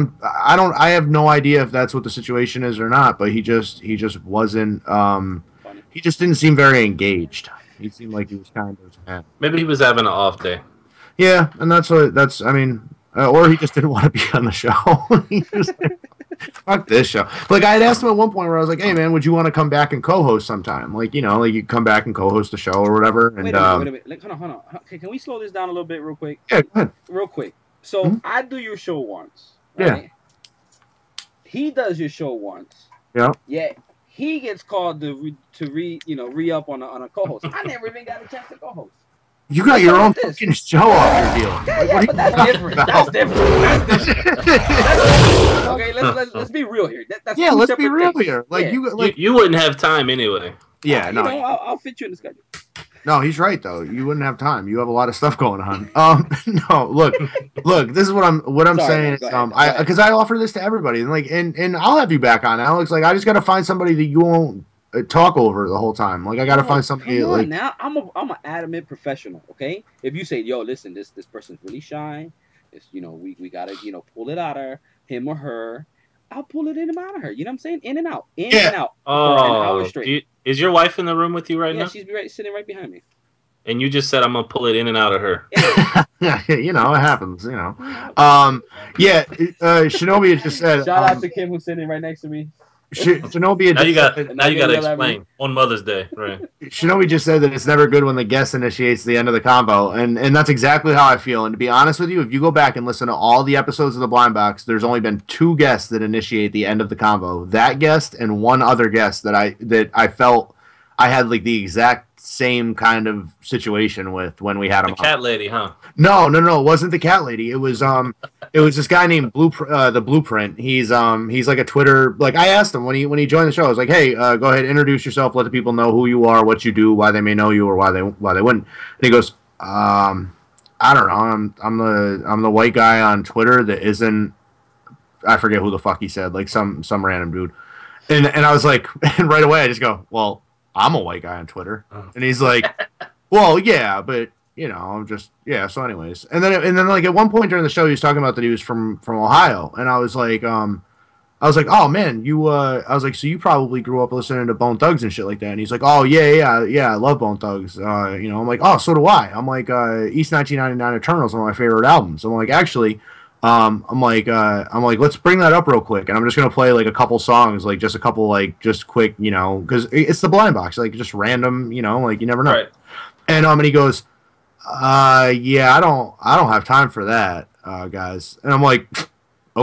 I have no idea if that's what the situation is or not, but he just wasn't he just didn't seem very engaged. He seemed like he was kind of maybe he was having an off day. Yeah, and I mean, or he just didn't want to be on the show. He just, fuck this show. Like I had asked him at one point where I was like, "Hey man, would you want to come back and co-host sometime? Like, you know, like you come back and co-host the show or whatever." And wait a minute. Like, hold on. Okay, can we slow this down a little bit, real quick? Yeah, go ahead. Real quick. So I do your show once. Right? Yeah. He does your show once. Yeah. Yeah. He gets called to re-up on a co-host. I never even got a chance to co-host. You got your own fucking show off your deal. Yeah, but that's different. That's different. Okay, let's be real here. That's let's be real here. Like you wouldn't have time anyway. Yeah, no. I'll fit you in the schedule. No, he's right though. You wouldn't have time. You have a lot of stuff going on. No, look. This is what I'm saying. Because I offer this to everybody, and like, and I'll have you back on, Alex. Like, I just got to find somebody that you won't talk over the whole time. Like, I got to find somebody. Come on, like now, I'm an adamant professional. Okay, if you say, yo, listen, this person's really shy. It's, you know, we gotta, you know, pull it out of him or her. I'll pull it in and out of her. You know what I'm saying? In and out. And out. Oh, for an hour straight. Is your wife in the room with you right now? Yeah, she's sitting right behind me. And you just said I'm gonna pull it in and out of her. Yeah, you know, it happens. You know. Shinobi had just said. Shout out to Kim, who's sitting right next to me. Shinobi now you got to explain on Mother's Day, right? Shinobi just said that it's never good when the guest initiates the end of the combo, and that's exactly how I feel. And to be honest with you, if you go back and listen to all the episodes of the Blind Box, there's only been 2 guests that initiate the end of the combo. That guest and one other guest that I felt I had like the exact same kind of situation with when we had him. The cat lady, huh? No, it wasn't the cat lady. It was this guy named the Blueprint. He's like a Twitter, like I asked him when he joined the show, I was like, hey, go ahead, introduce yourself, let the people know who you are, what you do, why they may know you or why they wouldn't. And he goes, I don't know, I'm the white guy on Twitter that isn't, I forget who the fuck he said, like some random dude. And I was like, and right away I just go, well, I'm a white guy on Twitter. And he's like, well, yeah, but you know, I'm just, yeah. So anyways, and then like at one point during the show, he was talking about that he was from Ohio. And I was like, oh man, I was like, so you probably grew up listening to Bone Thugs and shit like that. And he's like, oh yeah, I love Bone Thugs. You know, I'm like, oh, so do I. I'm like, East 1999 Eternals, one of my favorite albums. I'm like, actually, I'm like, let's bring that up real quick, and I'm just gonna play like a couple songs, like just a couple, like just quick, you know, because it's the Blind Box, like just random, you know, like you never know. Right. And he goes, yeah, I don't have time for that, guys. And I'm like,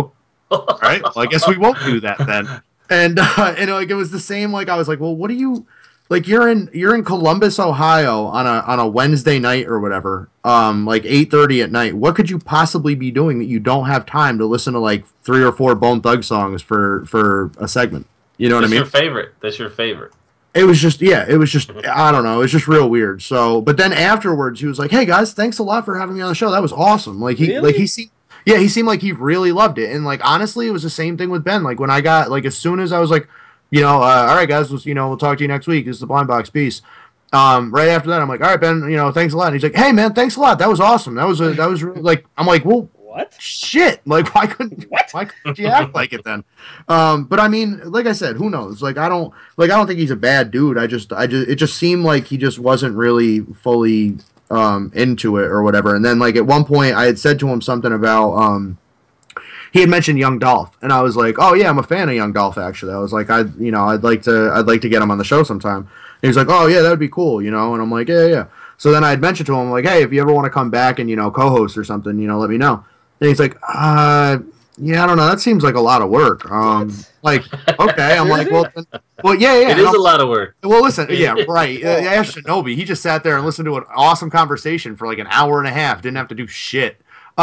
Right? Well, I guess we won't do that then. And like it was the same. Like I was like, well, what do you like? You're in Columbus, Ohio on a Wednesday night or whatever. Like 8:30 at night. What could you possibly be doing that you don't have time to listen to like 3 or 4 Bone Thug songs for a segment? You know what I mean? That's your favorite. That's your favorite. It was just, I don't know. It was just real weird. So, but then afterwards, he was like, "Hey guys, thanks a lot for having me on the show. That was awesome." Like he seemed like he really loved it. And like honestly, it was the same thing with Ben. Like when I got like as soon as I was like, all right guys, we'll talk to you next week. This is the Blind Box Peace. Right after that, I'm like, all right, Ben, thanks a lot. And he's like, hey man, thanks a lot. That was awesome. That was really, like, I'm like, well, what? Shit. Like, why couldn't you act like it then? But I mean, like I said, who knows? Like, I don't think he's a bad dude. It just seemed like he just wasn't really fully into it or whatever. And then like at one point I had said to him something about he had mentioned Young Dolph, and I was like, oh yeah, I'm a fan of Young Dolph actually. I was like, I'd like to get him on the show sometime. And he was like, oh yeah, that would be cool, and I'm like, yeah. So then I had mentioned to him like, hey, if you ever want to come back and co-host or something, let me know. And he's like, yeah, I don't know. That seems like a lot of work. Like, okay. I'm like, well, yeah. It is a lot of work. Well, listen, yeah, right. Ask Shinobi. He just sat there and listened to an awesome conversation for like an hour and a half. Didn't have to do shit.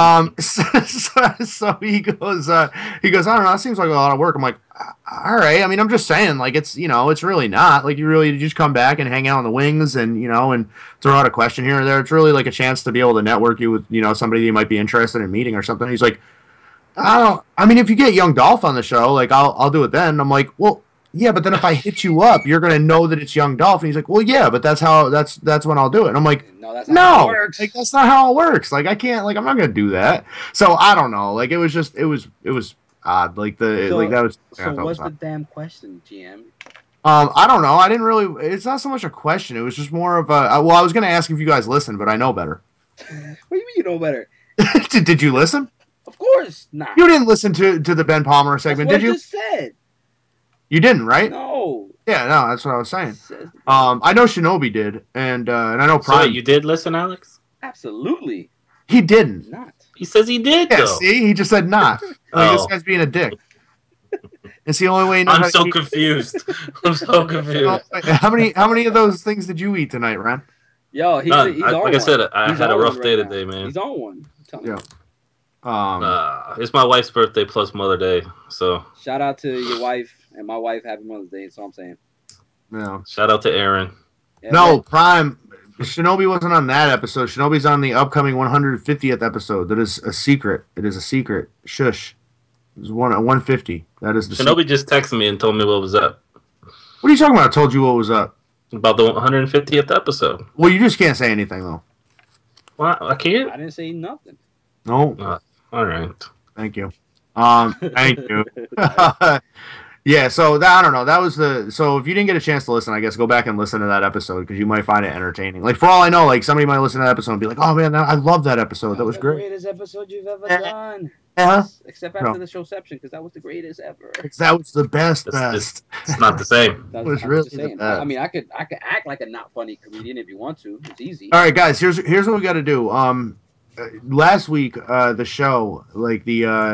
So he goes, I don't know. That seems like a lot of work. I'm like, all right. I mean, I'm just saying, like, it's, it's really not. Like, you just come back and hang out on the wings and, and throw out a question here or there. It's really like a chance to be able to network you with, somebody you might be interested in meeting or something. He's like, I mean, if you get Young Dolph on the show, like, I'll do it then. I'm like, well, yeah, but then if I hit you up, you're going to know that it's Young Dolph. And he's like, well, yeah, but that's when I'll do it. And I'm like, no, that's not how it works. Like, that's not how it works. Like, I can't, like, I'm not going to do that. So I don't know. Like, it was odd. Like that was. So what's the damn question, GM? I don't know. I didn't really. It's not so much a question. It was just more of a. Well, I was going to ask if you guys listened, but I know better. What do you mean you know better? Did you listen? Of course not. You didn't listen to the Ben Palmer segment, did you? I just said. You didn't, right? No. Yeah, no, that's what I was saying. I know Shinobi did, and I know Prime. So you did listen, Alex? Absolutely. He didn't. Not. He says he did. Yeah, though. see, he just said not. Like, this guy's being a dick. It's the only way. He knows I'm so confused. I'm so confused. How many of those things did you eat tonight, Ren? Yo, he's on like one. I said, I He's had a on rough one day right today, now. man. He's on one. Yeah. It's my wife's birthday plus Mother Day, so shout out to your wife and my wife. Happy Mother's Day. That's all I'm saying. Yeah. Shout out to Aaron. Yeah, no, man. Prime. Shinobi wasn't on that episode. Shinobi's on the upcoming 150th episode. That is a secret. It is a secret. Shush. It was 150. That is the Shinobi secret. just texted me and told me what was up. What are you talking about? I told you what was up. About the 150th episode. Well, you just can't say anything though. Well, I can't. I didn't say nothing. No. All right. Thank you. Thank you. Yeah, so I don't know. That was so if you didn't get a chance to listen, I guess go back and listen to that episode because you might find it entertaining. Like for all I know, like somebody might listen to that episode and be like, "Oh man, I love that episode. That was great." The greatest episode you've ever done. Yeah. Except after the showception, because that was the greatest ever. That was the best. It's not the same. That's was what I'm really just saying. the best. I mean, I could act like a not funny comedian if you want to. It's easy. All right, guys. Here's what we got to do. Last week, the show, like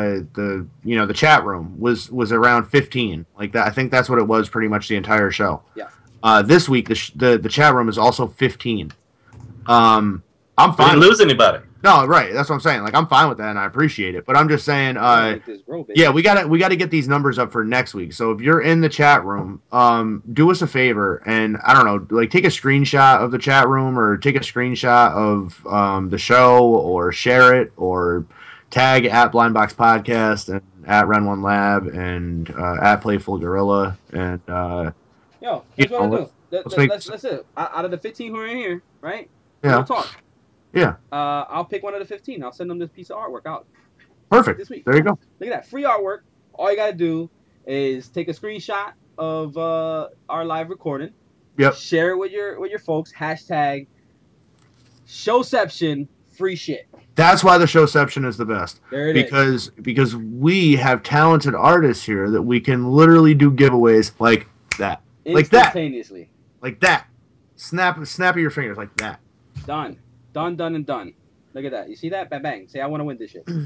the chat room was around 15, like that. I think that's what it was pretty much the entire show. Yeah. This week, the chat room is also 15. I'm We fine. didn't lose anybody. No, right. That's what I'm saying. Like I'm fine with that, and I appreciate it. But I'm just saying, Make this grow, baby. yeah, we gotta get these numbers up for next week. So if you're in the chat room, do us a favor and I don't know, like take a screenshot of the chat room or take a screenshot of the show or share it or tag at Blindbox Podcast and at Ren One Lab and at Playful Gorilla and Yo, here's what I'll do. let's Let's do. Out of the 15 who are in here, right? Yeah. We'll talk. Yeah. I'll pick one of the 15. I'll send them this piece of artwork out Perfect. this week. There you go. Look at that. Free artwork. All you got to do is take a screenshot of our live recording. Yep. Share it with your folks. Hashtag Showception free shit. That's why the Showception is the best. There it is. Because we have talented artists here that we can literally do giveaways like that. Like that. Instantaneously. Like that. Snap of your fingers like that. Done. Done, and done. Look at that. You see that? Bang, bang. Say, I want to win this shit.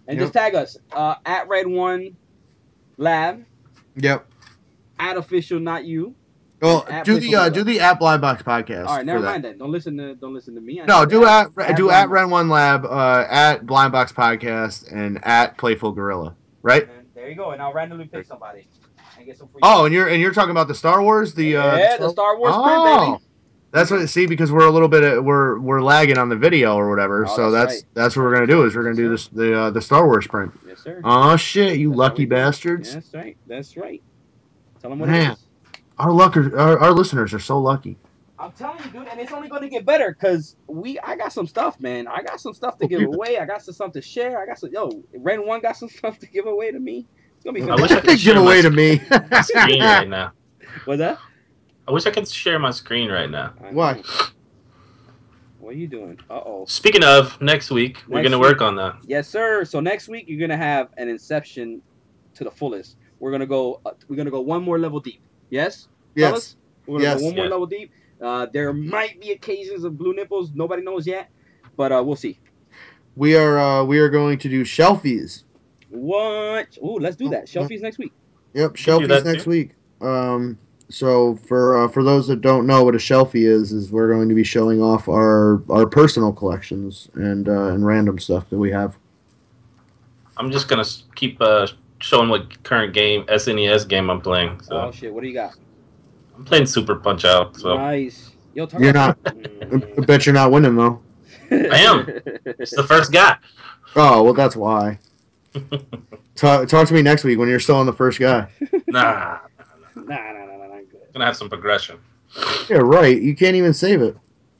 And just tag us at Red One Lab. Yep. At official, not you. Well, do the at Blind Box podcast. All right, never mind that. Don't listen to me. No, do at Red One Lab, at Blind Box podcast, and at Playful Gorilla. Right. And there you go. And I'll randomly pick somebody and get some free. Oh, and you're talking about the Star Wars, the Star Wars print, baby. That's what. See, because we're a little bit we're lagging on the video or whatever. So that's what we're gonna do is we're gonna do this the Star Wars print. Yes, sir. Oh shit, you lucky bastards. That's right. That's right. Tell them what it is. Our listeners are so lucky. I'm telling you, dude, and it's only going to get better because I got some stuff, man. I got some stuff to give away. I got some stuff to share. I got some. Ren One got some stuff to give away to me. It's gonna be. I wish I could give away to me. Screen right now. What's that? I wish I could share my screen right now. Why? What are you doing? Uh-oh. Speaking of, next week we're gonna work on that. Yes, sir. So next week you're gonna have an Inception to the fullest. We're gonna go one more level deep. Yes. Yes. Fellas? We're gonna go one more level deep. There might be occasions of blue nipples. Nobody knows yet, but we'll see. We are going to do shelfies. What? Ooh, let's do that. Shelfies next week. Yep, shelfies next week. So for those that don't know what a shelfie is we're going to be showing off our personal collections and random stuff that we have. I'm just gonna keep showing what current game SNES game I'm playing. So. Oh shit! What do you got? I'm playing Super Punch Out. So. Nice. Yo, you're not. I bet you're not winning though. I am. It's the first guy. Oh well, that's why. Talk to me next week when you're still on the first guy. Nah. Nah. Good. Gonna have some progression. Yeah, right. You can't even save it.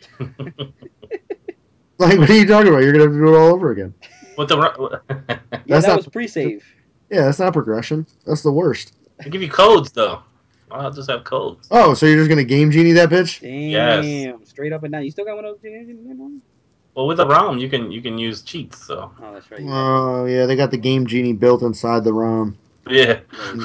Like, what are you talking about? You're gonna have to do it all over again. What the? That was pre-save. Yeah, that's not progression. That's the worst. I give you codes though. I'll just have codes. Oh, so you're just gonna Game Genie that bitch? Damn. Yes. Straight up and down. You still got one of those? Well, with the ROM, you can use cheats. So. Oh, that's right. Oh yeah, they got the Game Genie built inside the ROM. Yeah.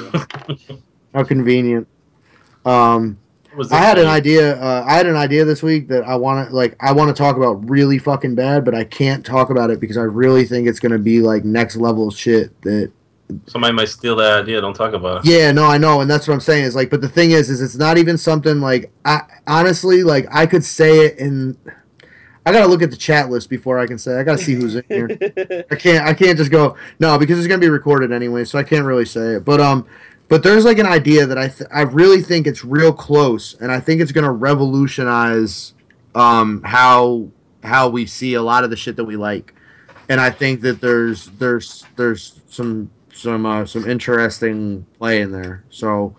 How convenient. I had an idea. I had an idea this week that I want to talk about really fucking bad, but I can't talk about it because I really think it's gonna be like next level shit that. Somebody might steal that idea. Don't talk about it. Yeah, no, I know, and that's what I'm saying. Is like, but the thing is it's not even something like I honestly like I could say it in. I gotta look at the chat list before I can say. I gotta see who's in here. I can't just go no because it's gonna be recorded anyway, so I can't really say it. But there's like an idea that I really think it's real close, and I think it's gonna revolutionize how we see a lot of the shit that we like, and I think that there's some interesting play in there. So,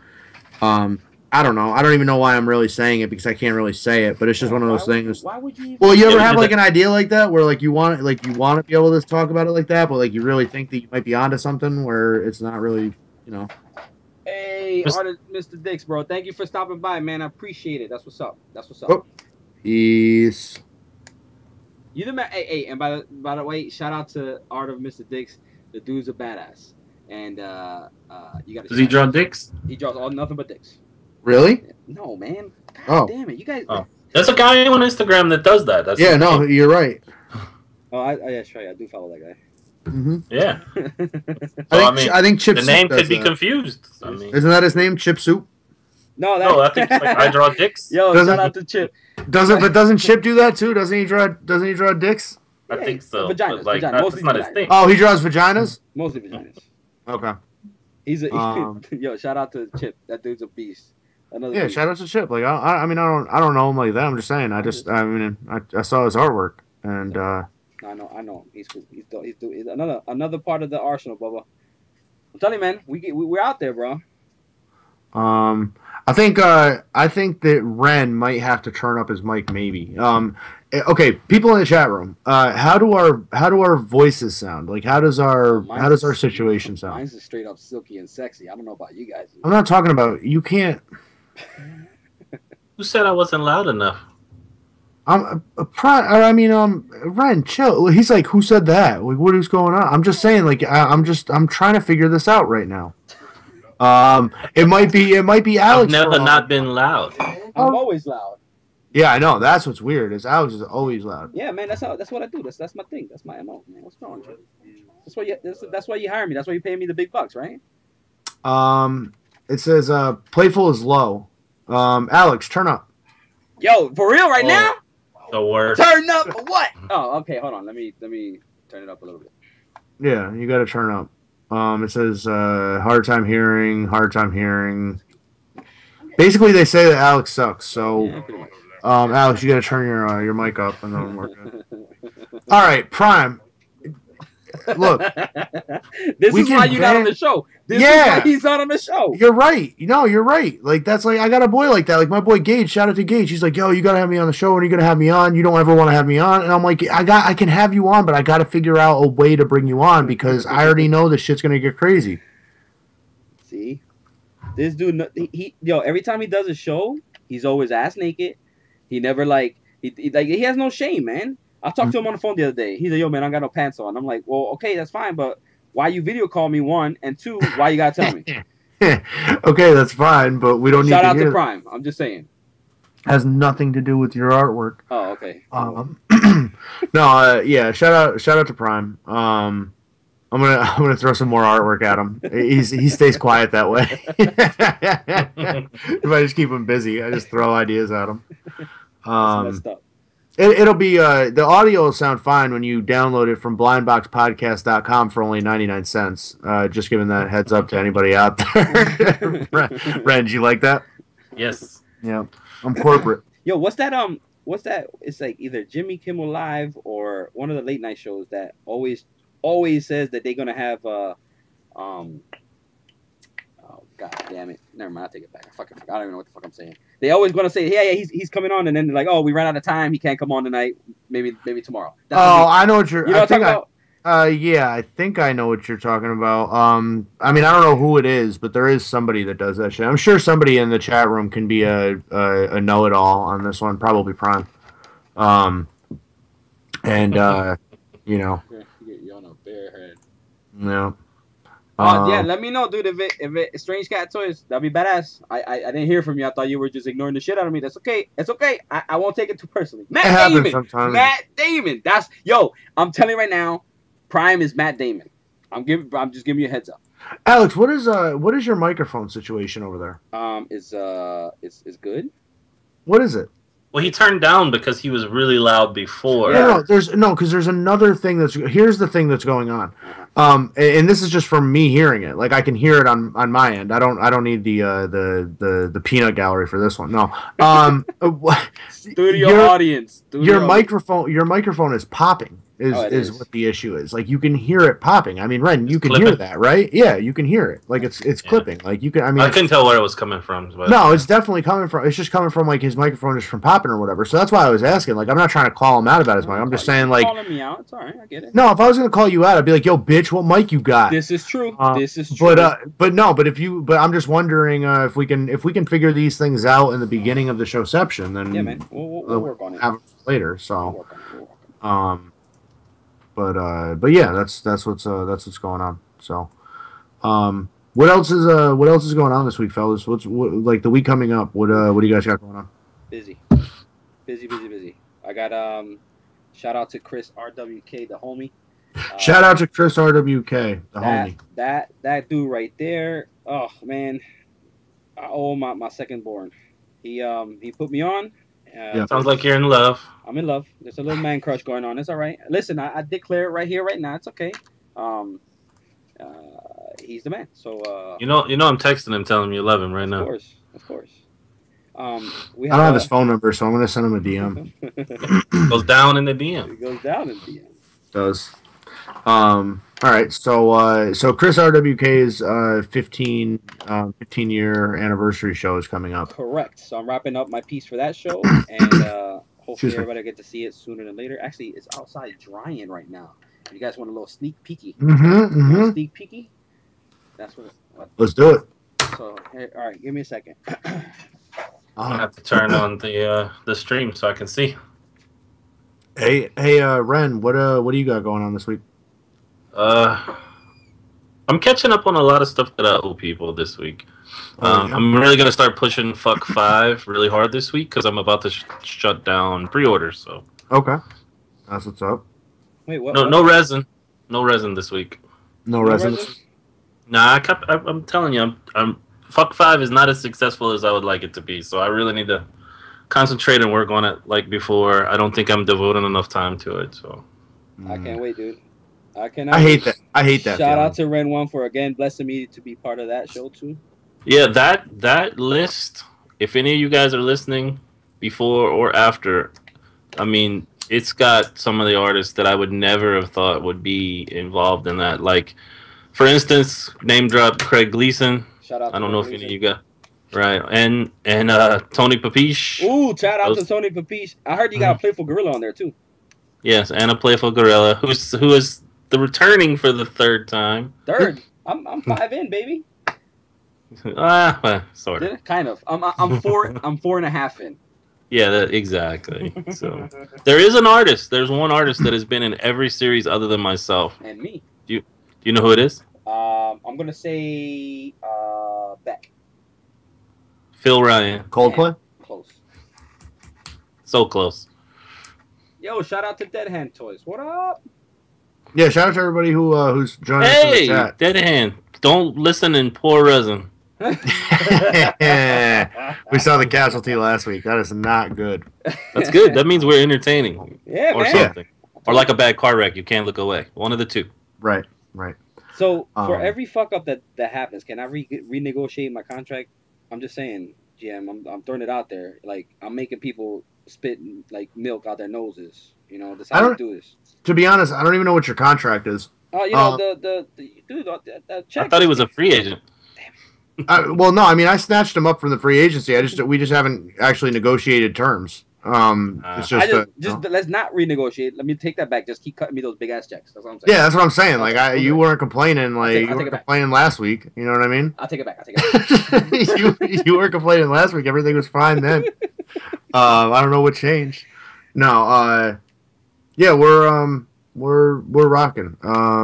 I don't know. I don't even know why I'm really saying it because I can't really say it. But it's just one of those things. Why would you? Well, you ever have like an idea like that where like you want to be able to talk about it like that, but like you really think that you might be onto something where it's not really, you know. Hey, Mr. Dix, bro. Thank you for stopping by, man. I appreciate it. That's what's up. Oh, peace. You the man. Hey, and by the way, shout out to Art of Mr. Dix. The dude's a badass. And you got. Does he draw dicks? He draws nothing but dicks. Really? No, man. God damn it, you guys. Oh. There's a guy on Instagram that does that. That's no, you're right. Oh, that's right. I do follow that guy. Mm-hmm. Yeah. I think Chip. The name could be confused. I mean, isn't that his name, Chip Soup? No, I think it's like I draw dicks. Yo, shout out to Chip. Doesn't Chip do that too? Doesn't he draw dicks? I think so. Vaginas. Like, Mostly that's not vaginas. his thing. Oh, he draws vaginas? Mostly vaginas. Okay. He's yo, shout out to Chip. That dude's a beast. Beast. Shout out to Chip. Like I mean I don't know him like that. I'm just saying. I saw his artwork and I know. He's cool. He's another part of the arsenal, Bubba. I'm telling you, man, we're out there, bro. I think that Ren might have to turn up his mic, maybe. Okay, people in the chat room. How do our voices sound? Like, how does our situation sound? Mine's just straight up silky and sexy. I don't know about you guys. I'm not talking about you. Can't. Who said I wasn't loud enough? Ren, chill. He's like, who said that? Like, what is going on? I'm just saying, like, I'm trying to figure this out right now. It might be Alex. I've never not been loud. I'm always loud. Yeah, I know. That's what's weird. Is Alex is always loud. Yeah, man. That's what I do. That's my thing. That's my MO, man. What's wrong with you? That's why you hire me. That's why you pay me the big bucks, right? It says playful is low. Alex, turn up. Yo, for real right now? The worst. Turn up what? Oh, okay. Hold on. Let me turn it up a little bit. Yeah, you got to turn up. It says hard time hearing. Basically, they say that Alex sucks. So, Yeah, Alex, you got to turn your mic up, and then we're good. All right, Prime. Look, this is why you're not on the show. This is why he's not on the show. You're right. You're right. Like that's like I got a boy like that. Like my boy Gage. Shout out to Gage. He's like, yo, you gotta have me on the show. When are you gonna have me on? You don't ever want to have me on. And I'm like, I can have you on, but I got to figure out a way to bring you on because I already know this shit's gonna get crazy. See, this dude, every time he does a show, he's always ass naked. He never he has no shame, man. I talked to him on the phone the other day. He's like, yo, man, I got no pants on. I'm like, well, okay, that's fine, but why you video call me, one, and two, why you gotta tell me? Okay, that's fine, but we don't need to Shout out to Prime. I'm just saying. Has nothing to do with your artwork. Oh, okay. No, yeah, shout out to Prime. I'm gonna throw some more artwork at him. He stays quiet that way. If I just keep him busy, I just throw ideas at him. That's messed up. It'll be the audio will sound fine when you download it from blindboxpodcast.com for only 99 cents. Just giving that heads up to anybody out there. Ren, you like that? Yes. Yeah. I'm corporate. Yo, what's that? It's like either Jimmy Kimmel Live or one of the late night shows that always says that they're gonna have oh god damn it. Never mind, I'll take it back. I don't even know what the fuck I'm saying. They always gonna say, yeah, he's coming on, and then they're like, oh, we ran out of time, he can't come on tonight. Maybe tomorrow. I know what you're talking about. Yeah, I think I know what you're talking about. I mean, I don't know who it is, but there is somebody that does that shit. I'm sure somebody in the chat room can be a know-it-all on this one, probably Prime. And you know, you're on a bear head. Yeah. Yeah, let me know, dude. If it Strange Cat Toys, that'd be badass. I didn't hear from you. I thought you were just ignoring the shit out of me. That's okay. It's okay. I won't take it too personally. Matt Damon. Matt Damon. I'm telling you right now, Prime is Matt Damon. I'm just giving you a heads up. Alex, what is your microphone situation over there? It's good. What is it? Well, he turned down because he was really loud before. Yeah. Because there's another thing here's the thing that's going on. And this is just from me hearing it. Like I can hear it on my end. I don't need the peanut gallery for this one. No. Studio audience. Your microphone is popping. Is what the issue is. Like you can hear it popping. I mean, Ren, you can hear that, right? Yeah, you can hear it. Like it's clipping. Like you can. I mean, I couldn't tell where it was coming from. But no, it's definitely coming from. It's just coming from like his microphone is from popping or whatever. So that's why I was asking. Like I'm not trying to call him out about his mic. I'm just saying like. Calling me out. It's all right. I get it. No, if I was gonna call you out, I'd be like, "Yo, bitch, what mic you got?" This is true. This is true. But I'm just wondering if we can figure these things out in the beginning of the showception, then yeah, man, we'll work on it. Have it later. So, But yeah, that's what's going on. So, what else is going on this week, fellas? What like the week coming up? What do you guys got going on? Busy. I got shout out to Chris RWK, the homie. Shout out to Chris RWK, the homie. That dude right there. Oh man, I owe my second born. He put me on. Yeah. Sounds like you're in love. I'm in love. There's a little man crush going on. It's all right. Listen, I declare it right here, right now. It's okay. He's the man. So you know, I'm texting him, telling him you love him right now. Of course. I don't have his phone number, so I'm gonna send him a DM. Goes down in the DM. It goes down in the DM. Does. All right. So Chris RWK's 15 year anniversary show is coming up. Correct. So I'm wrapping up my piece for that show, and hopefully everybody will get to see it sooner than later. Actually, it's outside drying right now. If you guys want a little sneak peeky, sneak peeky, that's what. Let's do it. So all right, give me a second. I have to turn on the stream so I can see. Hey, Ren, what do you got going on this week? I'm catching up on a lot of stuff that I owe people this week. I'm really gonna start pushing Fuck 5 really hard this week because I'm about to shut down pre-orders. So okay, that's what's up. Wait, what? No resin. No resin this week. No resin. Nah, I'm telling you, I'm Fuck 5 is not as successful as I would like it to be. So I really need to concentrate and work on it like before. I don't think I'm devoting enough time to it. So I can't wait, dude. I hate that. I hate that. Shout out to Ren One for again blessing me to be part of that show too. Yeah, that list. If any of you guys are listening, before or after, I mean, it's got some of the artists that I would never have thought would be involved in that. Like, for instance, name drop Craig Gleason. Shout out. I don't know if any of you got right, and Tony Papiche. Ooh, shout out to Tony Papiche. I heard you got a Playful Gorilla on there too. Yes, and a Playful Gorilla, who is the returning for the third time. Third, I'm 5 in, baby. Well, sort of. Kind of. I'm 4.5 in. Yeah, exactly. So there is an artist. There's one artist that has been in every series other than myself. And me. Do you know who it is? I'm gonna say Beck. Phil Ryan. Coldplay. Close. So close. Yo, shout out to Dead Hand Toys. What up? Yeah, shout out to everybody who's joining us in the chat. Dead Hand. Don't listen and pour resin. We saw the casualty last week. That is not good. That's good. That means we're entertaining. Yeah, or man. something. Or like a bad car wreck. You can't look away. One of the two. Right. So for every fuck up that happens, can I renegotiate my contract? I'm just saying, GM. I'm throwing it out there. Like, I'm making people spit like milk out their noses. You know, that's how we do this. To be honest, I don't even know what your contract is. Oh, you know the dude. The check. I thought he was a free agent. Well, no, I mean I snatched him up from the free agency. We just haven't actually negotiated terms. It's just let's not renegotiate. Let me take that back. Just keep cutting me those big ass checks. That's what I'm saying. Yeah, that's what I'm saying. Like you weren't complaining. Like you weren't complaining last week. You know what I mean? I'll take it back. you weren't complaining last week. Everything was fine then. I don't know what changed. No. Yeah, we're rocking.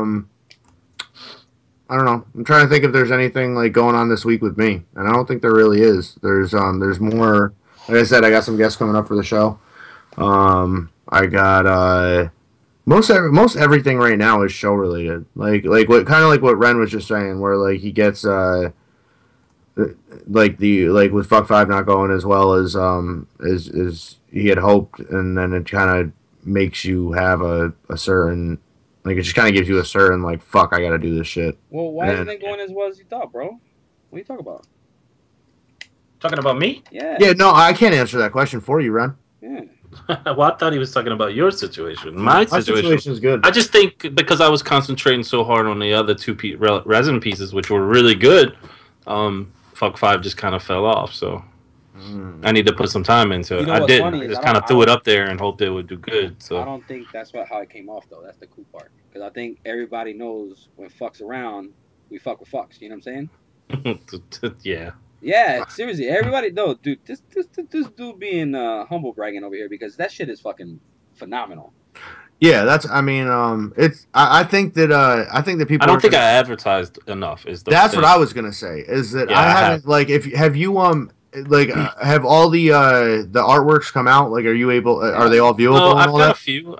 I don't know. I'm trying to think if there's anything like going on this week with me, and I don't think there really is. There's more. Like I said, I got some guests coming up for the show. I got most everything right now is show related. Like what Ren was just saying, where like he gets with Fuck 5 not going as well as he had hoped, and then it kind of makes you have a certain. Like, it just kind of gives you a certain, like, fuck, I gotta do this shit. Well, why isn't it going as well as you thought, bro? What are you talking about? Talking about me? Yeah. Yeah, no, I can't answer that question for you, Ren. Yeah. Well, I thought he was talking about your situation. My situation is good. I just think because I was concentrating so hard on the other two resin pieces, which were really good, Fuck 5 just kind of fell off, so... I need to put some time into it. I didn't. I just kind of threw it up there and hoped it would do good. So I don't think that's how it came off, though. That's the cool part. Because I think everybody knows when fuck's around, we fuck with fucks. You know what I'm saying? Yeah. Yeah, seriously. Everybody, no, dude. This dude being humble bragging over here because that shit is fucking phenomenal. Yeah, that's. I mean, it's. I think that people. I don't think I advertised enough. That's what I was gonna say. Is that I haven't like have you have all the artworks come out? Like, are you able? Are they all viewable? No, I've got a few.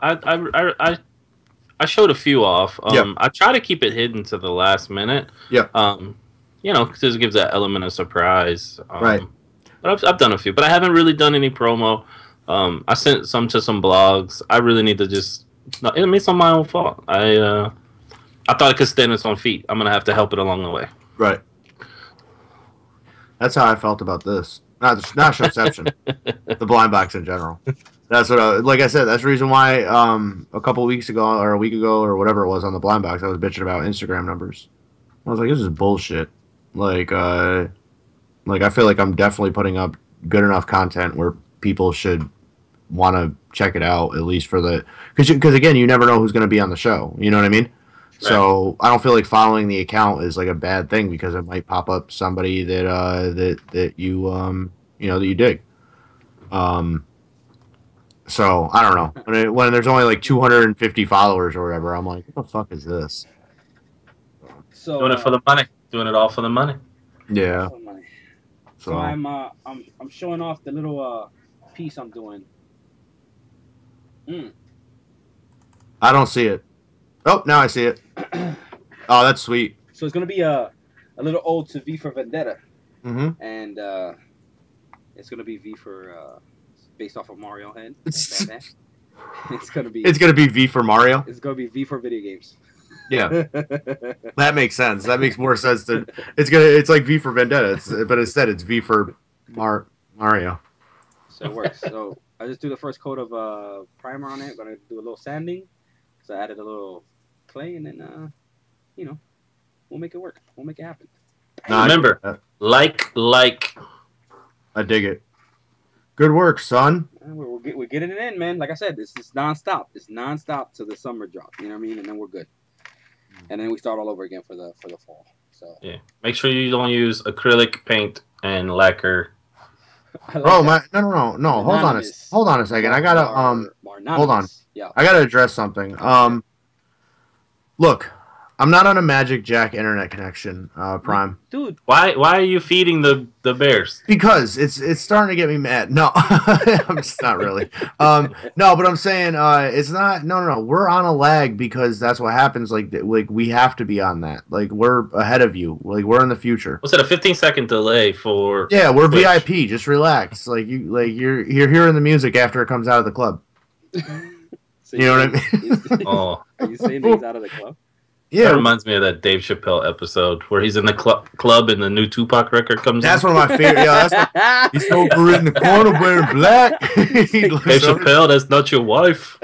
I showed a few off. I try to keep it hidden to the last minute. Yeah. You know, because it gives that element of surprise. Right. But I've done a few, but I haven't really done any promo. I sent some to some blogs. I really need to just. No, it's on my own fault. I thought it could stand its own feet. I'm gonna have to help it along the way. Right. That's how I felt about this. Not Showception. The blind box in general. That's what like I said, that's the reason why a couple of weeks ago or a week ago or whatever it was on the blind box, I was bitching about Instagram numbers. I was like, this is bullshit. Like I feel like I'm definitely putting up good enough content where people should want to check it out, at least for the... Because again, you never know who's going to be on the show. You know what I mean? Right. So I don't feel like following the account is like a bad thing because it might pop up somebody that you that you dig. So I don't know when there's only like 250 followers or whatever, I'm like, what the fuck is this? So doing it for the money, doing it all for the money. Yeah. So I'm showing off the little piece I'm doing. I don't see it. Oh, now I see it. Oh, that's sweet. So it's gonna be a little ode to V for Vendetta, Mm-hmm. and it's gonna be V for based off of Mario Head. It's gonna be. It's gonna be V for Mario. It's gonna be V for video games. Yeah, that makes sense. That makes more sense. It's like V for Vendetta, but instead it's V for Mario. So it works. So I just do the first coat of primer on it. Gonna do a little sanding. So I added a little clay, and then we'll make it work. We'll make it happen. Now, remember, like. I dig it. Good work, son. We're getting it in, man. Like I said, this is nonstop. It's nonstop to the summer drop. You know what I mean? And then we're good. And then we start all over again for the fall. So yeah, make sure you don't use acrylic paint and lacquer. No. Hold on a second. I gotta hold on. Yeah. I gotta address something. Look, I'm not on a Magic Jack internet connection, Prime. Dude, why are you feeding the bears? Because it's starting to get me mad. No, I'm just not really. No, but I'm saying it's not. No. We're on a lag because that's what happens. Like we have to be on that. Like we're ahead of you. Like we're in the future. What's it? A 15-second delay for? Yeah, we're Twitch. VIP. Just relax. You're hearing the music after it comes out of the club. so you know what I mean? Oh, are you saying he's out of the club? Yeah, that reminds me of that Dave Chappelle episode where he's in the club and the new Tupac record comes that's out. one of my favorite. Yeah, that's he's over in the corner wearing black. Dave Chappelle, that's not your wife.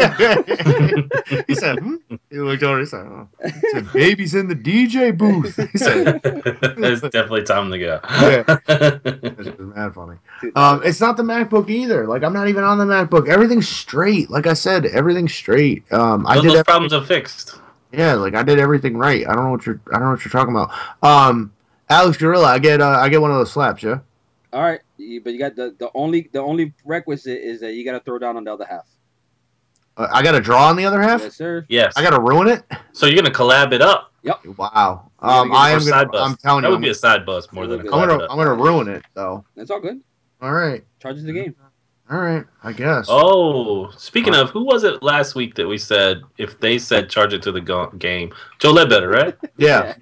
He said, He looked over. He said, he said, baby's in the DJ booth. He said, it's definitely time to go. Yeah. It was mad funny. It's not the MacBook either. Like I'm not even on the MacBook. Everything's straight. Like I said, everything's straight. Those problems are fixed. Yeah, like I did everything right. I don't know what you're talking about. Alex Gorilla, I get one of those slaps, yeah. All right, but you got the only requisite is that you got to throw down on the other half. I got to draw on the other half. Yes, sir. Yes. I got to ruin it. So you're gonna collab it up. Yep. Wow. I am. I'm telling you, that would be a side bus more than a collab. I'm gonna ruin it though. That's all good. All right. Charges the game. All right, I guess. Oh, speaking of, who was it last week that we said if they said charge it to the game? Joe Ledbetter, right? Yeah.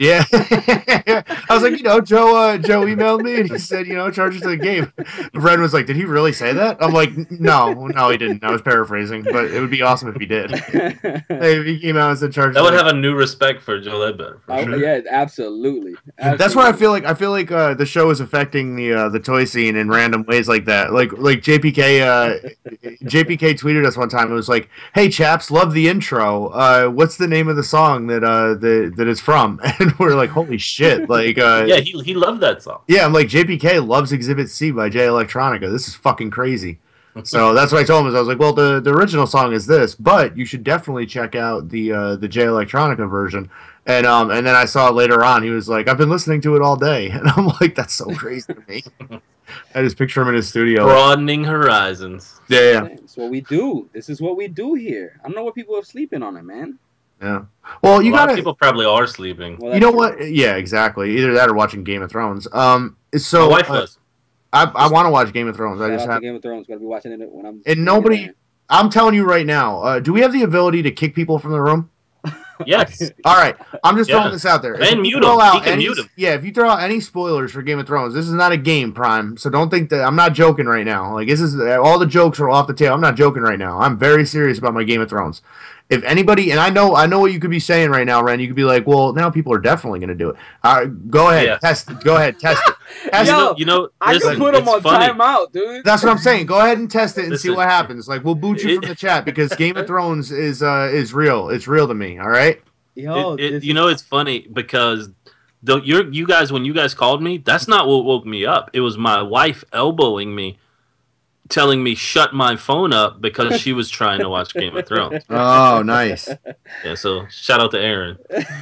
I was like, Joe emailed me and he said, charge it to the game. Red was like, did he really say that? I'm like, no, he didn't. I was paraphrasing, but it would be awesome if he did. Hey, if he came out and said charge. That would have a new respect for Joe Ledbetter. For sure. Yeah, absolutely. That's where I feel like the show is affecting the toy scene in random ways like that. Like JPK tweeted us one time. It was like, "Hey chaps, love the intro. What's the name of the song that it's from?" And we're like, "Holy shit!" Like, yeah, he loved that song. Yeah, I'm like, JPK loves Exhibit C by Jay Electronica. This is fucking crazy. So that's what I told him. I was like, "Well, the original song is this, but you should definitely check out the Jay Electronica version." And then I saw it later on. He was like, "I've been listening to it all day," and I'm like, "That's so crazy to me." I just picture him in his studio. Broadening horizons. Yeah. That's what we do. This is what we do here. I don't know what people are sleeping on it, man. Yeah. Well, a lot of people probably are sleeping. Well, you know what? Yeah, exactly. Either that or watching Game of Thrones. So my wife does. I want to watch Game of Thrones. I just have Game of Thrones. Gotta be watching it when I'm. And nobody. I'm telling you right now. Do we have the ability to kick people from the room? Yes. All right. I'm just throwing this out there. And mute him. He can mute him. Yeah, if you throw out any spoilers for Game of Thrones, this is not a game, Prime. So don't think that I'm not joking right now. Like this is all the jokes are off the table. I'm not joking right now. I'm very serious about my Game of Thrones. If anybody, and I know what you could be saying right now, Ren. You could be like, "Well, now people are definitely going to do it." Go ahead, test it. Go ahead, test it. I can put them on timeout, dude. That's what I'm saying. Go ahead and test it and see what happens. Like we'll boot you from the chat because Game of Thrones is real. It's real to me. All right. It's funny because you guys when you guys called me, that's not what woke me up. It was my wife elbowing me, telling me shut my phone up because she was trying to watch Game of Thrones. Oh, nice. Yeah, so shout out to Aaron.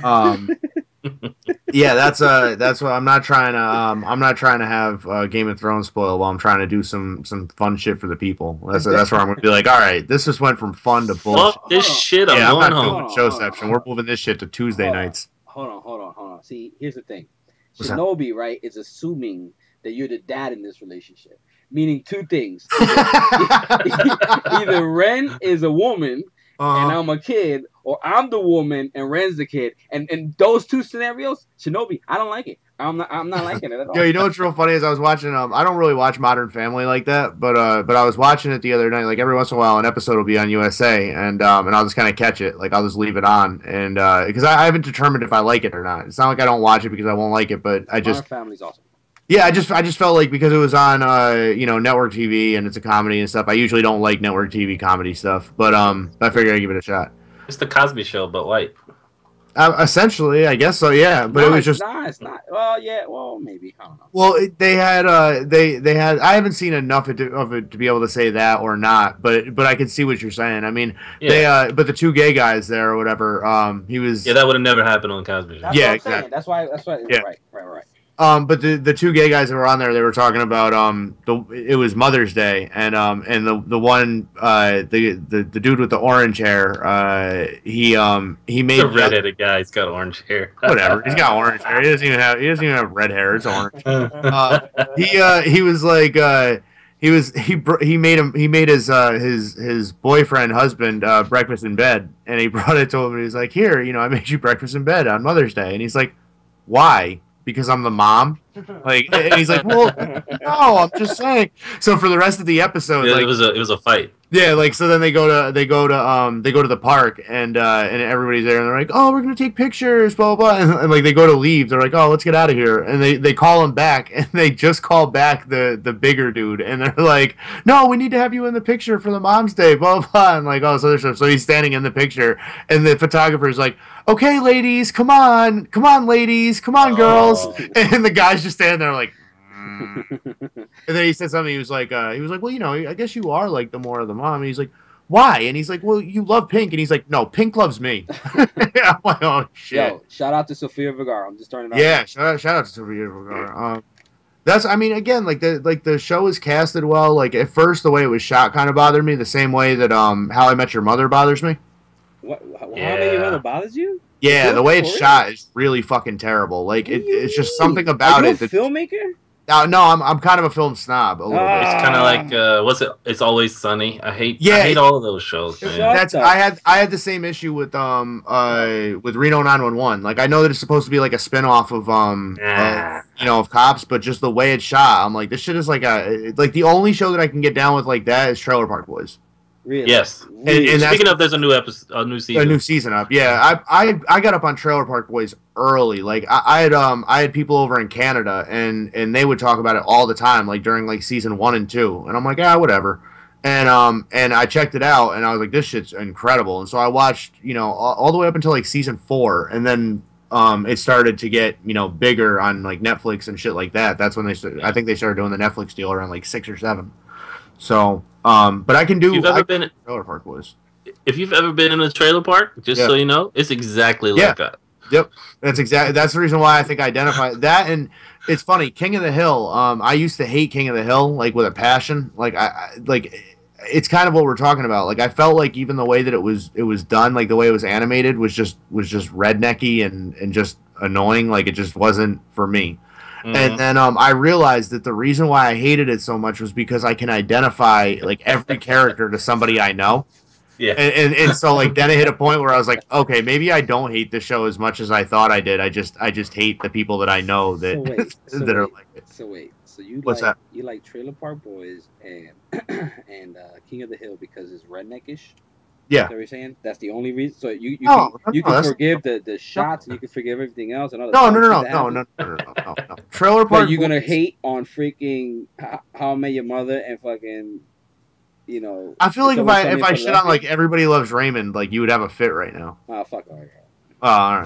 Yeah, that's what I'm not trying to have Game of Thrones spoil while I'm trying to do some fun shit for the people. That's where I'm gonna be like, all right, this just went from fun to bullshit. Fuck this shit. I'm going home. Showception. We're moving this shit to Tuesday nights. Hold on. See, here's the thing. Shinobi, right, is assuming that you're the dad in this relationship. Meaning two things. Either Ren is a woman and I'm a kid, or I'm the woman and Ren's the kid. And in those two scenarios, Shinobi, I don't like it. I'm not liking it at all. Yo, you know what's real funny is I was watching. I don't really watch Modern Family like that, but I was watching it the other night. Like every once in a while, an episode will be on USA, and I'll just kind of catch it. Like I'll just leave it on, and because I haven't determined if I like it or not. It's not like I don't watch it because I won't like it, but I just Modern Family's awesome. Yeah, I just felt like because it was on network TV and it's a comedy and stuff. I usually don't like network TV comedy stuff, but I figured I'd give it a shot. It's the Cosby Show, but white. Essentially, I guess so. Yeah, but it was just it's not. Well, yeah, well, maybe I don't know. Well, they had they had. I haven't seen enough of it to be able to say that or not, but I can see what you're saying. I mean, they but the two gay guys there or whatever. He was that would have never happened on Cosby Show. That's what I'm saying. That's why. Yeah. Right. But the two gay guys that were on there, they were talking about it was Mother's Day, and the one the dude with the orange hair, he made the redheaded guy. He's got orange hair. Whatever, he's got orange hair. He doesn't even have red hair. It's orange. He was like he made his boyfriend husband breakfast in bed, and he brought it to him, and he's like, here, I made you breakfast in bed on Mother's Day, and he's like, why? Because I'm the mom, and he's like, well, no, I'm just saying. So for the rest of the episode, it was a fight. Yeah, so then they go to the park, and everybody's there, and they're like, oh, we're gonna take pictures, blah blah, and they go to leave. They're like, oh, let's get out of here, and they call him back, and they just call back the bigger dude, and they're like, no, we need to have you in the picture for the Mom's Day, blah blah, and all this other stuff. So he's standing in the picture, and the photographer's like, okay, ladies, come on, ladies, come on, girls, and the guy's just standing there like. And then he said something. He was like, well, I guess you are like the more of the mom. And he's like, why? And he's like, well, you love Pink. And he's like, no, Pink loves me. I'm like, oh shit. Yo, shout out to Sofia Vergara. I'm just starting out. Yeah, shout out to Sofia Vergara. Again, the show is casted well. Like at first, the way it was shot kind of bothered me. The same way that How I Met Your Mother bothers me. What? How I Met Your Mother bothers you? Yeah, the way it's shot is really fucking terrible. Like it's just something about it. Are you a filmmaker? No, I'm kind of a film snob a little bit. It's kind of like what's it? It's Always Sunny. I hate all of those shows, man. I had the same issue with Reno 911. Like I know that it's supposed to be like a spinoff of of Cops, but just the way it's shot, I'm like, this shit is like the only show that I can get down with like that is Trailer Park Boys. Really? Yes. And speaking of, there's a new episode, a new season. A new season up. Yeah, I got up on Trailer Park Boys early. Like I had people over in Canada, and they would talk about it all the time, like during like season 1 and 2, and I'm like, whatever. And I checked it out, and I was like, this shit's incredible. And so I watched, all the way up until like season 4, and then it started to get bigger on like Netflix and shit like that. That's when I think they started doing the Netflix deal around like 6 or 7. So, but I can do. If you've ever been Trailer Park Boys. If you've ever been in a trailer park, so you know, it's exactly like that. Yep, that's the reason why I think I identify that. And it's funny, King of the Hill. I used to hate King of the Hill like with a passion. Like it's kind of what we're talking about. Like I felt like even the way that it was done, like the way it was animated, was just rednecky and just annoying. Like it just wasn't for me. Mm-hmm. And then I realized that the reason why I hated it so much was because I can identify like every character to somebody I know. Yeah. And so like then it hit a point where I was like, okay, maybe I don't hate the show as much as I thought I did. I just hate the people that I know that are like it. So you like Trailer Park Boys and King of the Hill because it's redneckish? Yeah. That's what you're saying? That's the only reason. So you can forgive the shots and you can forgive everything else. And No. Trailer Park. But you're gonna hate on freaking How I Met Your Mother and fucking, I feel like if I shit on like Everybody Loves Raymond, like you would have a fit right now. Oh fuck all right. All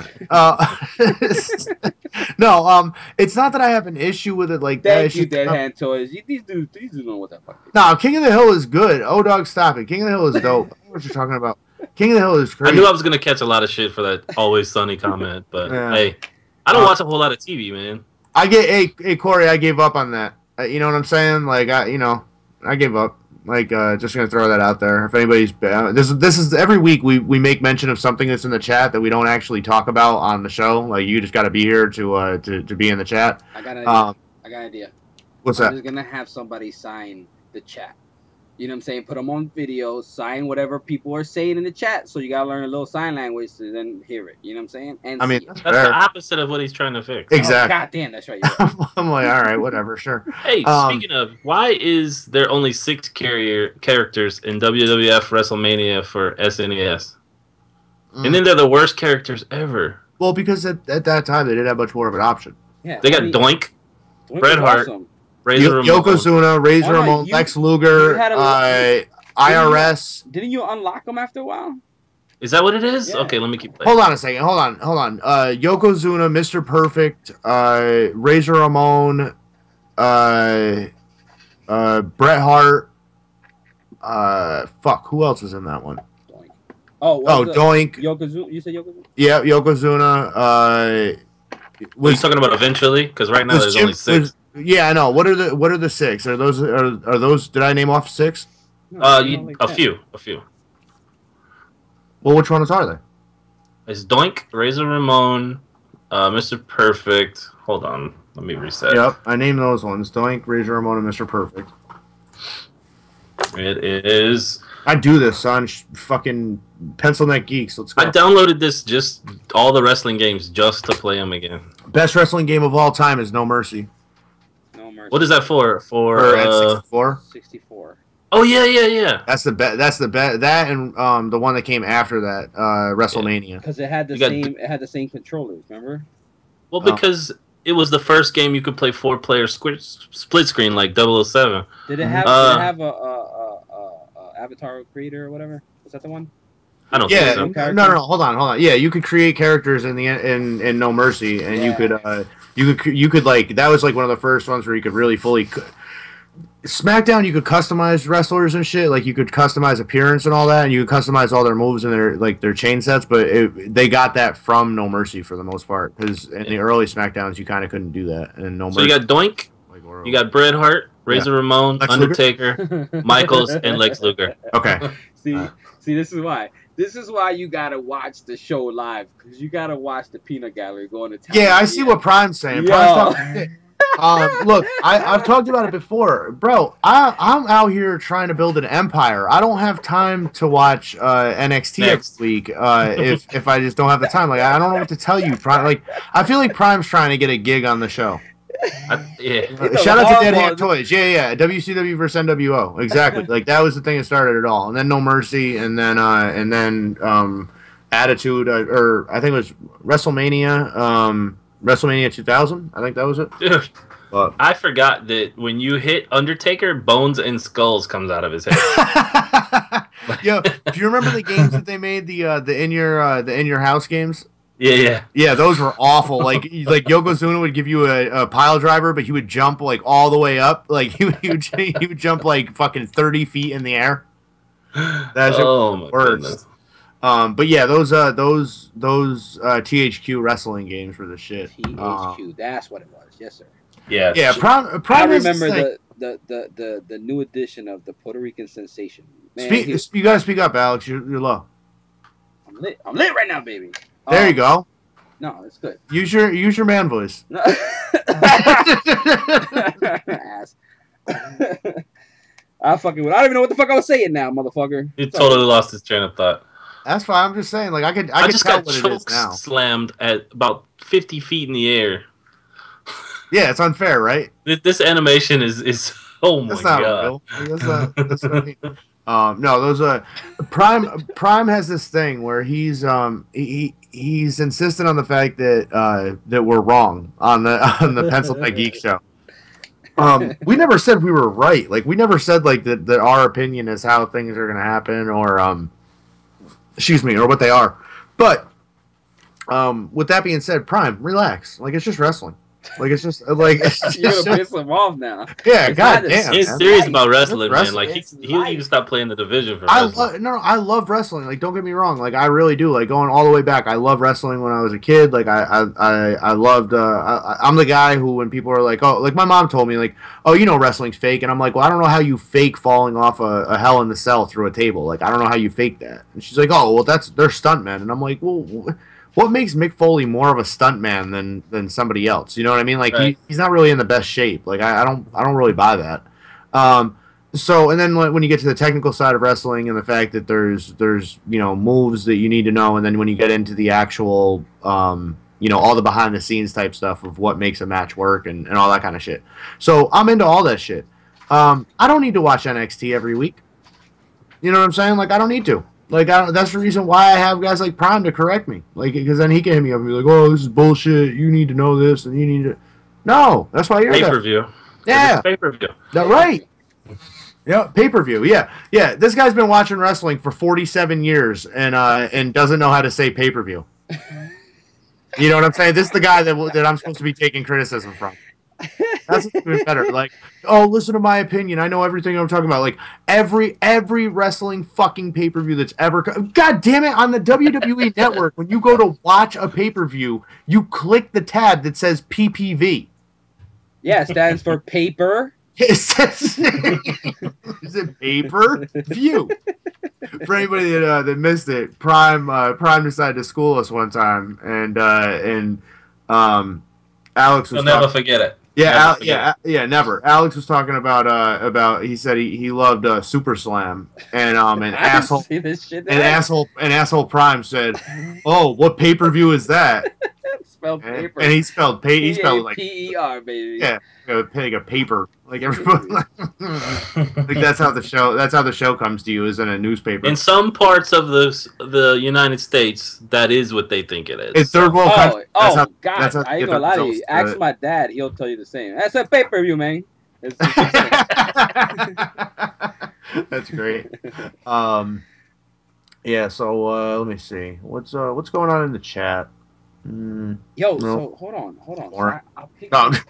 right. No, it's not that I have an issue with it like that. Thank you, Dead Hand Toys. These dudes know what that fuck is. No, King of the Hill is good. Dog, stop it. King of the Hill is dope. I don't know what you're talking about. King of the Hill is crazy. I knew I was gonna catch a lot of shit for that Always Sunny comment, but hey, I don't watch a whole lot of TV, man. Hey Corey, I gave up on that. You know what I'm saying? Like I gave up. Like, just gonna throw that out there. If anybody's this is every week we make mention of something that's in the chat that we don't actually talk about on the show. Like, you just got to be here to be in the chat. I got an idea. What's that? I'm just gonna have somebody sign the chat. You know what I'm saying? Put them on video, sign whatever people are saying in the chat. So you gotta learn a little sign language to then hear it. You know what I'm saying? And I mean, that's the opposite of what he's trying to fix. Exactly. Oh, God damn, that's right. Right. I'm like, all right, whatever, sure. Hey, speaking of, why is there only 6 characters in WWF WrestleMania for SNES? And then they're the worst characters ever. Well, because at that time they didn't have much more of an option. Yeah, they got Doink, Bret Hart, awesome. Razor Ramon. Yokozuna, Razor Ramon, Lex Luger, IRS. Didn't you unlock them after a while? Is that what it is? Yeah. Okay, let me keep playing. Hold on a second. Hold on. Yokozuna, Mr. Perfect, Razor Ramon, Bret Hart. Fuck. Who else was in that one? Doink. Oh, Doink. Yokozuna. You said Yokozuna? Yeah, Yokozuna. Was you talking about eventually? Because right now there's only 6. Yeah, I know. What are the 6? Are those? Did I name off 6? No, a few. Well, which ones are they? It's Doink, Razor Ramon, Mr. Perfect. Hold on, let me reset. Yep, I named those ones: Doink, Razor Ramon, and Mr. Perfect. It is. I do this, son. Fucking Pencil Neck Geeks. Let's go. I downloaded all the wrestling games just to play them again. Best wrestling game of all time is No Mercy. No Mercy. What is that for? For N64. 64. Oh yeah. That's the bet. That and the one that came after that, WrestleMania. Because it had the same controllers. Remember? Well, because it was the first game you could play 4-player split screen like 007. Did it have a avatar creator or whatever? Was that the one? I don't think so. No. Hold on. Yeah, you could create characters in No Mercy, and you could like that was like one of the first ones where you could really fully. SmackDown, you could customize wrestlers and shit. Like you could customize appearance and all that, and you could customize all their moves and their chain sets. But they got that from No Mercy for the most part, because in the early SmackDowns you kind of couldn't do that. And No Mercy. So you got Doink, you got Bret Hart, Razor Ramon, Lex Undertaker, Michaels, and Lex Luger. Okay. See, this is why. This is why you gotta watch the show live, because you gotta watch the peanut gallery going to town. Yeah, I see what Prime's saying. Look, I've talked about it before, bro. I'm out here trying to build an empire. I don't have time to watch NXT next week if I just don't have the time. Like I don't know what to tell you, Prime. Like I feel like Prime's trying to get a gig on the show. Shout out to Dead Hand Toys. Yeah. WCW versus NWO. Exactly. Like that was the thing that started it all. And then No Mercy, and then Attitude, or I think it was WrestleMania. WrestleMania 2000, I think that was it. Dude, I forgot that when you hit Undertaker, bones and skulls comes out of his head. Yo, do you remember the games that they made, the in your house games? Yeah, those were awful. Like Yokozuna would give you a pile driver, but he would jump like all the way up. Like he would jump like fucking 30 feet in the air. That's my goodness. But yeah, those THQ wrestling games were the shit. THQ, that's what it was. Yes, sir. Yeah. Yeah. Prime I remember the new edition of the Puerto Rican Sensation. Man, you gotta speak up, Alex. You're low. I'm lit right now, baby. There you go. No, it's good. Use your man voice. Ass. I don't even know what the fuck I was saying now, motherfucker. You totally lost his train of thought. That's fine. I'm just saying, like I just tell got what it is now. Slammed at about 50 feet in the air. Yeah, it's unfair, right? This animation is oh my god. That's not real. No, those Prime has this thing where he's insistent on the fact that we're wrong on the Pencil Neck Geek show. We never said we were right. Like we never said like that our opinion is how things are gonna happen, or or what they are. But with that being said, Prime, relax. Like it's just wrestling. Like it's just like you're gonna piss him off now. Yeah, goddamn. He's serious about wrestling, man. Like he'll even stop playing the division for wrestling. I love wrestling. Like don't get me wrong. Like I really do. Like going all the way back, I love wrestling when I was a kid. Like I loved. I'm the guy who when people are like, oh, like my mom told me like, oh, you know wrestling's fake, and I'm like, well, I don't know how you fake falling off a Hell in the Cell through a table. Like I don't know how you fake that. And she's like, oh, well, they're stuntmen, and I'm like, well. What makes Mick Foley more of a stuntman than somebody else? You know what I mean? Like he's not really in the best shape. Like I don't really buy that. So, and then when you get to the technical side of wrestling and the fact that there's moves that you need to know, and then when you get into the actual all the behind the scenes type stuff of what makes a match work and all that kind of shit. So I'm into all that shit. I don't need to watch NXT every week. You know what I'm saying? Like, I don't need to. Like, that's the reason why I have guys like Prime to correct me. Like, because then he can hit me up and be like, "Oh, this is bullshit. You need to know this, and you need to." No, that's why you're there. Pay-per-view. Yeah, pay-per-view. Right. Yeah, pay-per-view. Yeah. This guy's been watching wrestling for 47 years and doesn't know how to say pay-per-view. You know what I'm saying? This is the guy that I'm supposed to be taking criticism from. That's even better. Like, oh, listen to my opinion. I know everything I'm talking about. Like, every wrestling fucking pay-per-view that's ever... God damn it, on the WWE Network, when you go to watch a pay-per-view, you click the tab that says PPV. Yeah, it stands for paper. It says... Is it pay-per-view? For anybody that missed it, Prime decided to school us one time, and Alex was... You'll never forget it. Yeah, never. Alex was talking about. He said he loved Super Slam, and an asshole Prime said, "Oh, what pay-per-view is that?" Spelled paper, and he spelled He spelled like PER, baby. Yeah, like a paper. Like everybody. Like that's how the show comes to you, is in a newspaper. In some parts of the United States, that is what they think it is. It's third world country. God! I ain't gonna lie to you. Ask my dad; he'll tell you the same. That's a pay-per-view, man. That's great. Yeah. So let me see. What's going on in the chat? Yo, so hold on. So I'll pick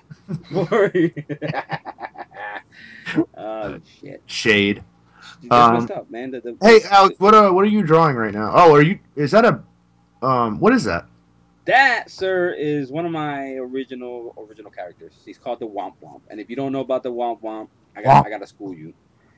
oh shit. Shade. That's messed up, man. Hey, Alex, what are you drawing right now? Oh, is that a what is that? That, sir, is one of my original characters. He's called the Womp Womp. And if you don't know about the Womp Womp, I gotta school you.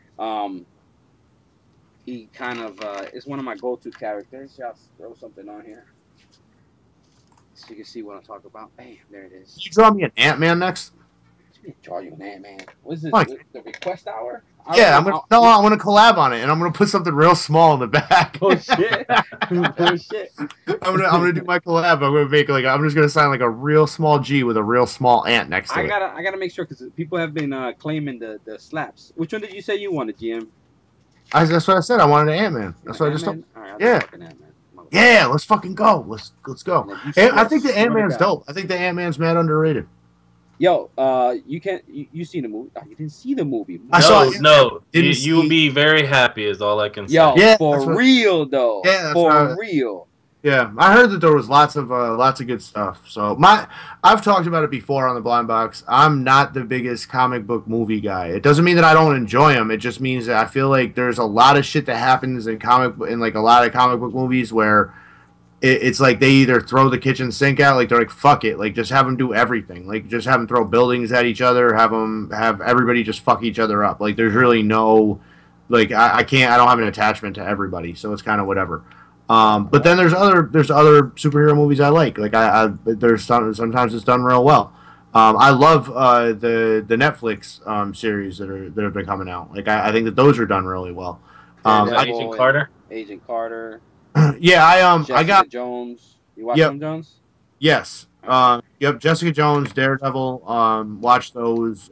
He kind of is one of my go-to characters. Y'all throw something on here so you can see what I'm talking about. Bam, there it is. You draw me an Ant-Man next? Draw you an Ant-Man. What is this? Like, the request hour? Yeah, I'm gonna collab on it, and I'm gonna put something real small in the back. Oh shit! Oh shit! I'm gonna do my collab. I'm gonna make I'm just gonna sign like a real small G with a real small ant next to it. I gotta make sure, because people have been claiming the slaps. Which one did you say you wanted, GM? That's what I said. I wanted an Ant-Man. That's what I just told. Right, yeah, let's fucking go. Let's go. And I think the Ant-Man's dope. I think the Ant-Man's mad underrated. Yo, you seen the movie? Oh, you didn't see the movie. No. You will be very happy is all I can say. Yo, yeah, for real though. Yeah, for real. Yeah, I heard that there was lots of good stuff. So I've talked about it before on the Blind Box. I'm not the biggest comic book movie guy. It doesn't mean that I don't enjoy them. It just means that I feel like there's a lot of shit that happens in like a lot of comic book movies where it's like they either throw the kitchen sink out, like they're like, fuck it, like just have them do everything, like just have them throw buildings at each other, have everybody just fuck each other up. Like there's really no, like I don't have an attachment to everybody, so it's kind of whatever. But then there's other superhero movies I like. Like there's sometimes it's done real well. I love the Netflix series that have been coming out. Like I think that those are done really well. Agent Carter. Yeah, I got Jones. You watch them, Jones? Yes. Yep. Jessica Jones, Daredevil. Watch those.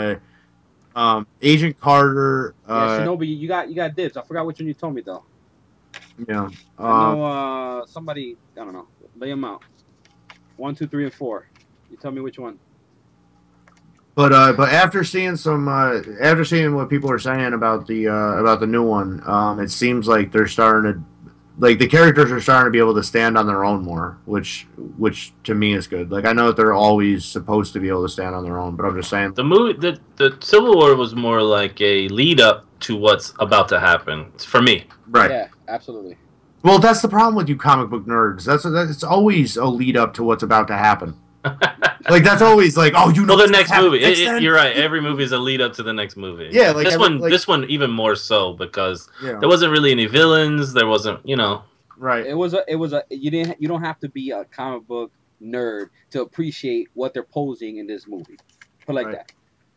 Agent Carter. Shinobi. You got dibs. I forgot which one you told me though. Yeah. I know somebody. I don't know. Lay them out. 1, 2, 3, and 4. You tell me which one. But after seeing what people are saying about the new one, it seems like they're starting to. Like the characters are starting to be able to stand on their own more, which to me is good. Like I know that they're always supposed to be able to stand on their own, but I'm just saying the Civil War was more like a lead up to what's about to happen for me. Right. Yeah, absolutely. Well, that's the problem with you comic book nerds. It's always a lead up to what's about to happen. Like that's always like, oh, you know, the next movie. You're right. Every movie is a lead up to the next movie. Yeah, like this one even more so because there wasn't really any villains. There wasn't, Right. It was a. You don't have to be a comic book nerd to appreciate what they're posing in this movie. Put like that.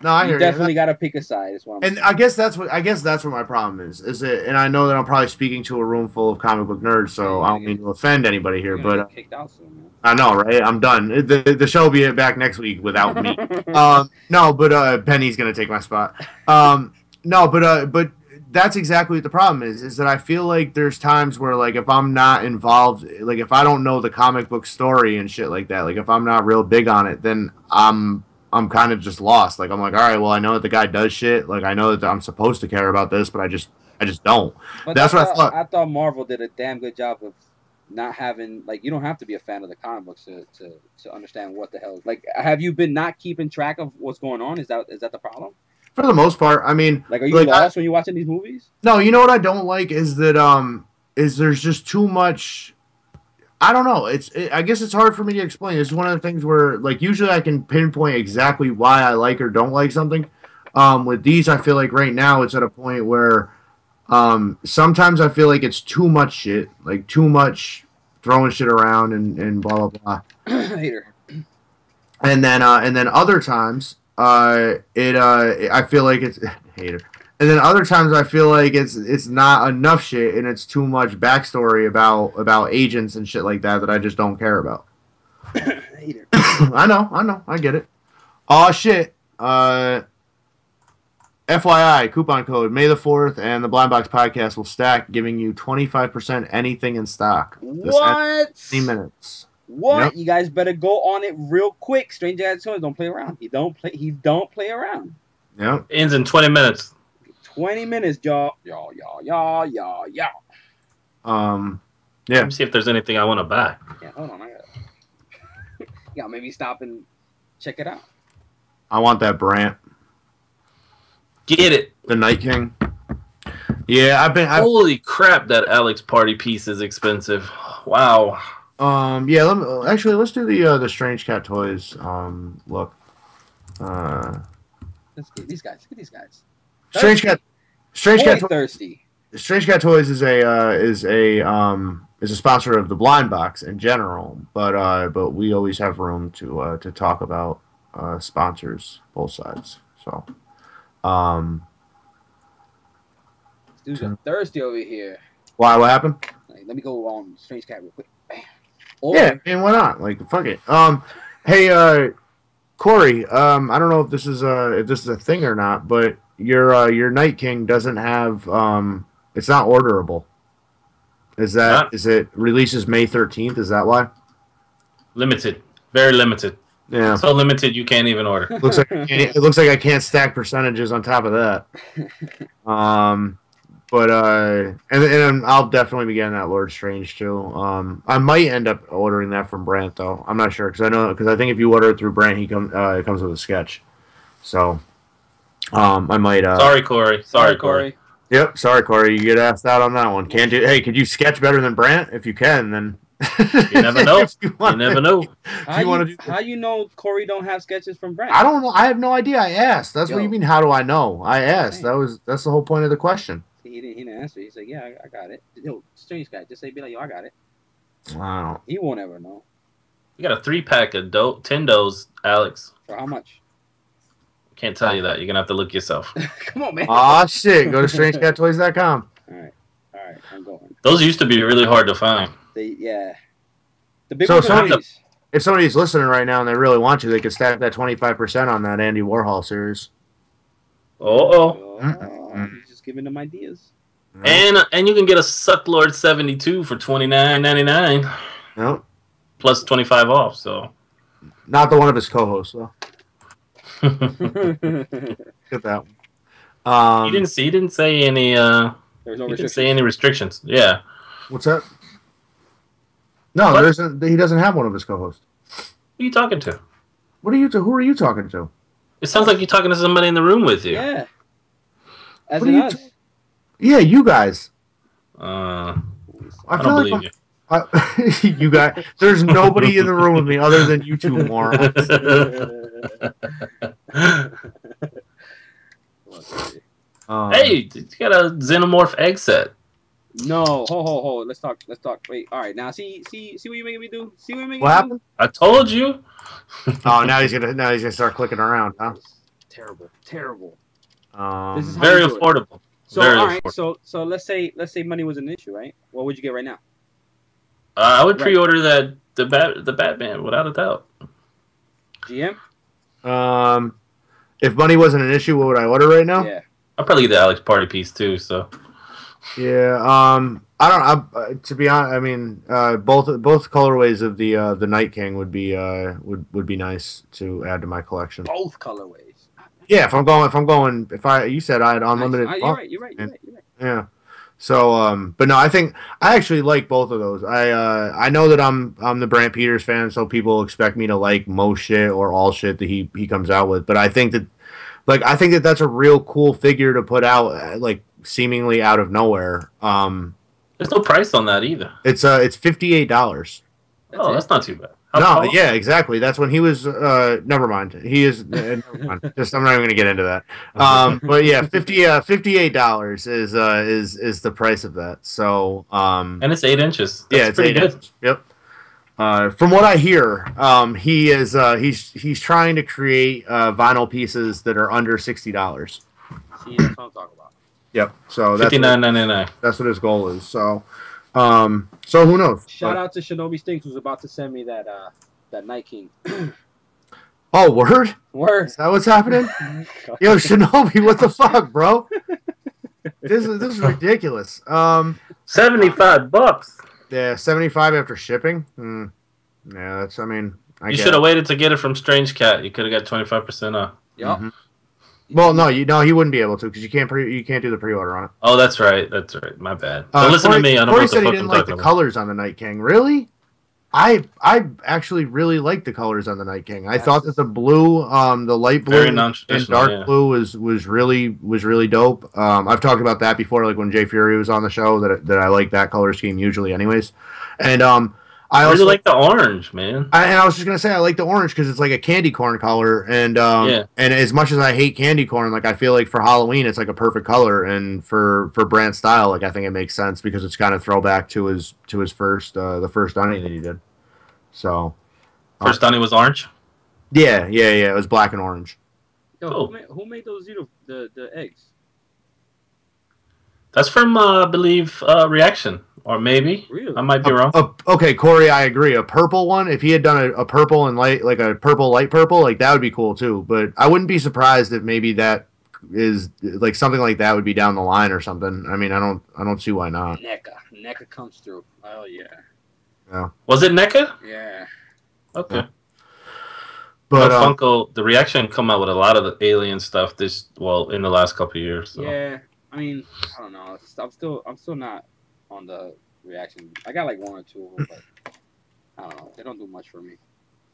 No, I hear you. Definitely got to pick a side. Is what I'm and saying. I guess that's what my problem is. Is it? And I know that I'm probably speaking to a room full of comic book nerds, so I don't mean to offend anybody here, but get kicked out soon, man. I know, right? I'm done. The show will be back next week without me. No, but Penny's gonna take my spot. No, but that's exactly what the problem is that I feel like there's times where, like, if I'm not involved, like, if I don't know the comic book story and shit like that, like, if I'm not real big on it, then I'm kind of just lost. Like, I'm like, all right, well, I know that the guy does shit. Like, I know that I'm supposed to care about this, but I just don't. But that's what I thought. I thought Marvel did a damn good job of not having, like, you don't have to be a fan of the comic books to understand what the hell. Like, have you been not keeping track of what's going on? Is that the problem? For the most part, I mean, like, are you lost when you're watching these movies? No, you know what I don't like is that is there's just too much. I don't know. I guess it's hard for me to explain. It's one of the things where, like, usually I can pinpoint exactly why I like or don't like something. With these, I feel like right now it's at a point where sometimes I feel like it's too much shit, like too much throwing shit around and blah blah blah. Hater. And then other times. I feel like it's hater, and then other times I feel like it's not enough shit, and it's too much backstory about agents and shit like that I just don't care about. Hater. I know, I get it. Oh shit. FYI, coupon code May the 4th, and the Blind Box Podcast will stack, giving you 25% anything in stock. What? 20 minutes. What? Yep. You guys better go on it real quick. Stranger Ads don't play around. He don't play around. Yeah. Ends in 20 minutes. 20 minutes, y'all. Y'all. Yeah. Let me see if there's anything I want to buy. Yeah, hold on. Yeah, maybe stop and check it out. I want that Brant. Get it. The Night King. Yeah, Holy crap, that Alex Party piece is expensive. Wow. Yeah, let's do the Strange Cat Toys look. Let's get these guys. Look at these guys. Strange Cat thirsty. Strange Cat Toys is a sponsor of the Blind Box in general, but we always have room to talk about sponsors both sides. So, dudes are thirsty over here. Why? What happened? Let me go on Strange Cat real quick. Bam. Yeah, and why not? Like, fuck it. Hey, Corey. I don't know if this is a thing or not, but your Night King doesn't have it's not orderable. Is it releases May 13th? Is that why? Limited, very limited. Yeah, so limited you can't even order. It looks like I can't stack percentages on top of that. But and I'll definitely be getting that Lord Strange too. I might end up ordering that from Brant though. I'm not sure because I think if you order it through Brant, it comes with a sketch. So, I might. Sorry, Corey. Sorry, Corey. Yep. Sorry, Corey. You get asked out on that one. Can't do. Hey, could you sketch better than Brant? If you can, then. You never know. You never know. How you know Corey don't have sketches from Brant? I don't know. I have no idea. I asked. That's what you mean. How do I know? I asked. That's the whole point of the question. He didn't answer. He said, "Yeah, I got it." Yo, Strange Guy, just say, "Be like, yo, I got it." Wow. He won't ever know. You got a 3-pack of Tendos, Alex. For how much? Can't tell you that. You're gonna have to look yourself. Come on, man. Aw, shit. Go to StrangeCatToys.com. All right, I'm going. Those used to be really hard to find. The big so if somebody's listening right now and they really want you, they could stack that 25% on that Andy Warhol series. He's just giving them ideas. And you can get a Sucklord 72 for $29.99. Nope. Plus 25 off. So. Not the one of his co-hosts though. Get that one. He didn't say any. There's no restrictions. Didn't say any restrictions. Yeah. What's that? No, there isn't. He doesn't have one of his co-hosts. Who are you talking to? Who are you talking to? It sounds like you're talking to somebody in the room with you. Yeah. As in us. Yeah, you guys. I don't believe you. You guys. There's nobody in the room with me other than you two morons. Hey, you got a Xenomorph egg set. No, hold. Let's talk. Wait, all right. Now, see what you making me do. What happened? I told you. Oh, now he's gonna start clicking around, huh? Terrible, terrible. This is very affordable. So very all right, affordable. so let's say money was an issue, right? What would you get right now? I would pre-order that the Batman without a doubt. GM. If money wasn't an issue, what would I order right now? Yeah. I'll probably get the Alex Party piece too. So. Yeah. I don't. To be honest, I mean, both colorways of the Night King would be nice to add to my collection. Both colorways. Yeah, you said I had unlimited. You're right. Yeah. So, but no, I actually like both of those. I know that I'm the Brant Peters fan, so people expect me to like most shit or all shit that he comes out with. But I think that that's a real cool figure to put out, like seemingly out of nowhere. There's no price on that either. It's $58. That's not too bad. Yeah, exactly. That's when he was. Never mind. He is. Never mind. Just I'm not even going to get into that. But yeah, $58 is the price of that. So. And it's 8 inches. That's it's 8 inches. Yep. From what I hear, he is. He's trying to create vinyl pieces that are under $60. See, that's what I'm talking about. Yep. So that's $59.99. That's what his goal is. So. So who knows? Shout out to Shinobi Stinks, who's about to send me that Night King. Oh, word? Is that what's happening? Yo, Shinobi, what the fuck, bro? This is ridiculous. $75. Yeah, 75 after shipping. Yeah, that's. I mean, you should have waited to get it from Strange Cat. You could have got 25% off. Yep. Mm-hmm. Well, no, he wouldn't be able to because you can't do the pre-order on it. Oh, that's right. My bad. So listen to me. I don't know what the said fuck he didn't I'm like the colors on the Night King. Really? I actually really liked the colors on the Night King. I thought that the blue, the light blue and dark blue was really dope. I've talked about that before, like when Jay Fury was on the show, that I like that color scheme usually, anyways. And I also really like the orange, man. I was just gonna say I like the orange because it's like a candy corn color, and and as much as I hate candy corn, like I feel like for Halloween it's like a perfect color, and for Brant style, like I think it makes sense because it's kind of throwback to his first the first Dunny that he did. So first Dunny was orange. Yeah. It was black and orange. Yo, who made those the eggs? That's from I believe Reaction. Or maybe. Really? I might be wrong. Okay, Corey, I agree. A purple one, if he had done a purple and light, like a purple, light purple, like that would be cool too. But I wouldn't be surprised if maybe that is like something like that would be down the line or something. I mean, I don't see why not. NECA comes through. Oh yeah. Yeah. Was it NECA? Yeah. Okay. Yeah. But Funko, the Reaction come out with a lot of the alien stuff in the last couple of years. So. Yeah. I mean, I don't know. I'm still not on the Reaction. I got like one or two of them, but I don't know. They don't do much for me.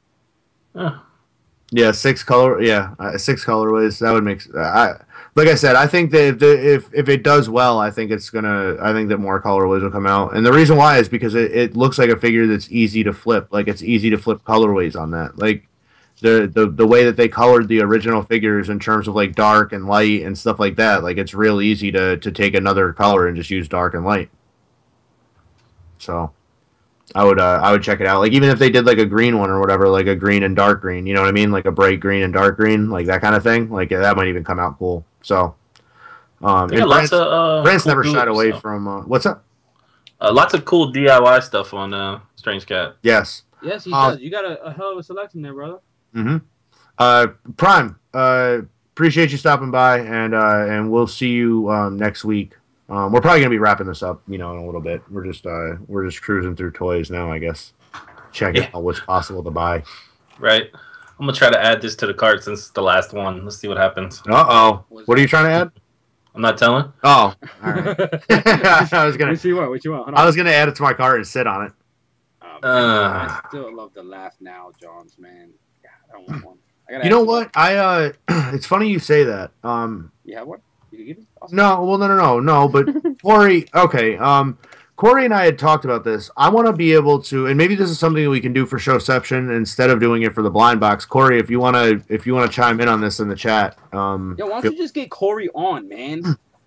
Yeah, 6 colorways. That would make. Like I said, I think that if it does well, I think that more colorways will come out. And the reason why is because it looks like a figure that's easy to flip. Like it's easy to flip colorways on that. Like the way that they colored the original figures in terms of like dark and light and stuff like that. Like it's real easy to take another color and just use dark and light. So, I would check it out. Like even if they did like a green one or whatever, like a green and dark green, you know what I mean? Like a bright green and dark green, like that kind of thing. Like that might even come out cool. So, lots of Brant's cool never shied away from what's up? Lots of cool DIY stuff on Strange Cat. Yes. Yes, he does. You got a hell of a selection there, brother. Mm-hmm. Prime. Appreciate you stopping by, and we'll see you next week. We're probably gonna be wrapping this up, in a little bit. We're just cruising through toys now, I guess. Checking out what's possible to buy. Right. I'm gonna try to add this to the cart since it's the last one. Let's see what happens. What are you trying to add? I'm not telling. Oh, all right. I was gonna. What you want? I was gonna add it to my cart and sit on it. I still love the Laugh Now Johns, man. God, I don't want one. You know what? It's funny you say that. You have one? You can give me? Awesome. No. But Corey, okay. Corey and I had talked about this. I want to be able to, and maybe this is something we can do for Showception instead of doing it for the blind box. Corey, if you want to chime in on this in the chat. Yo, why don't you just get Corey on, man?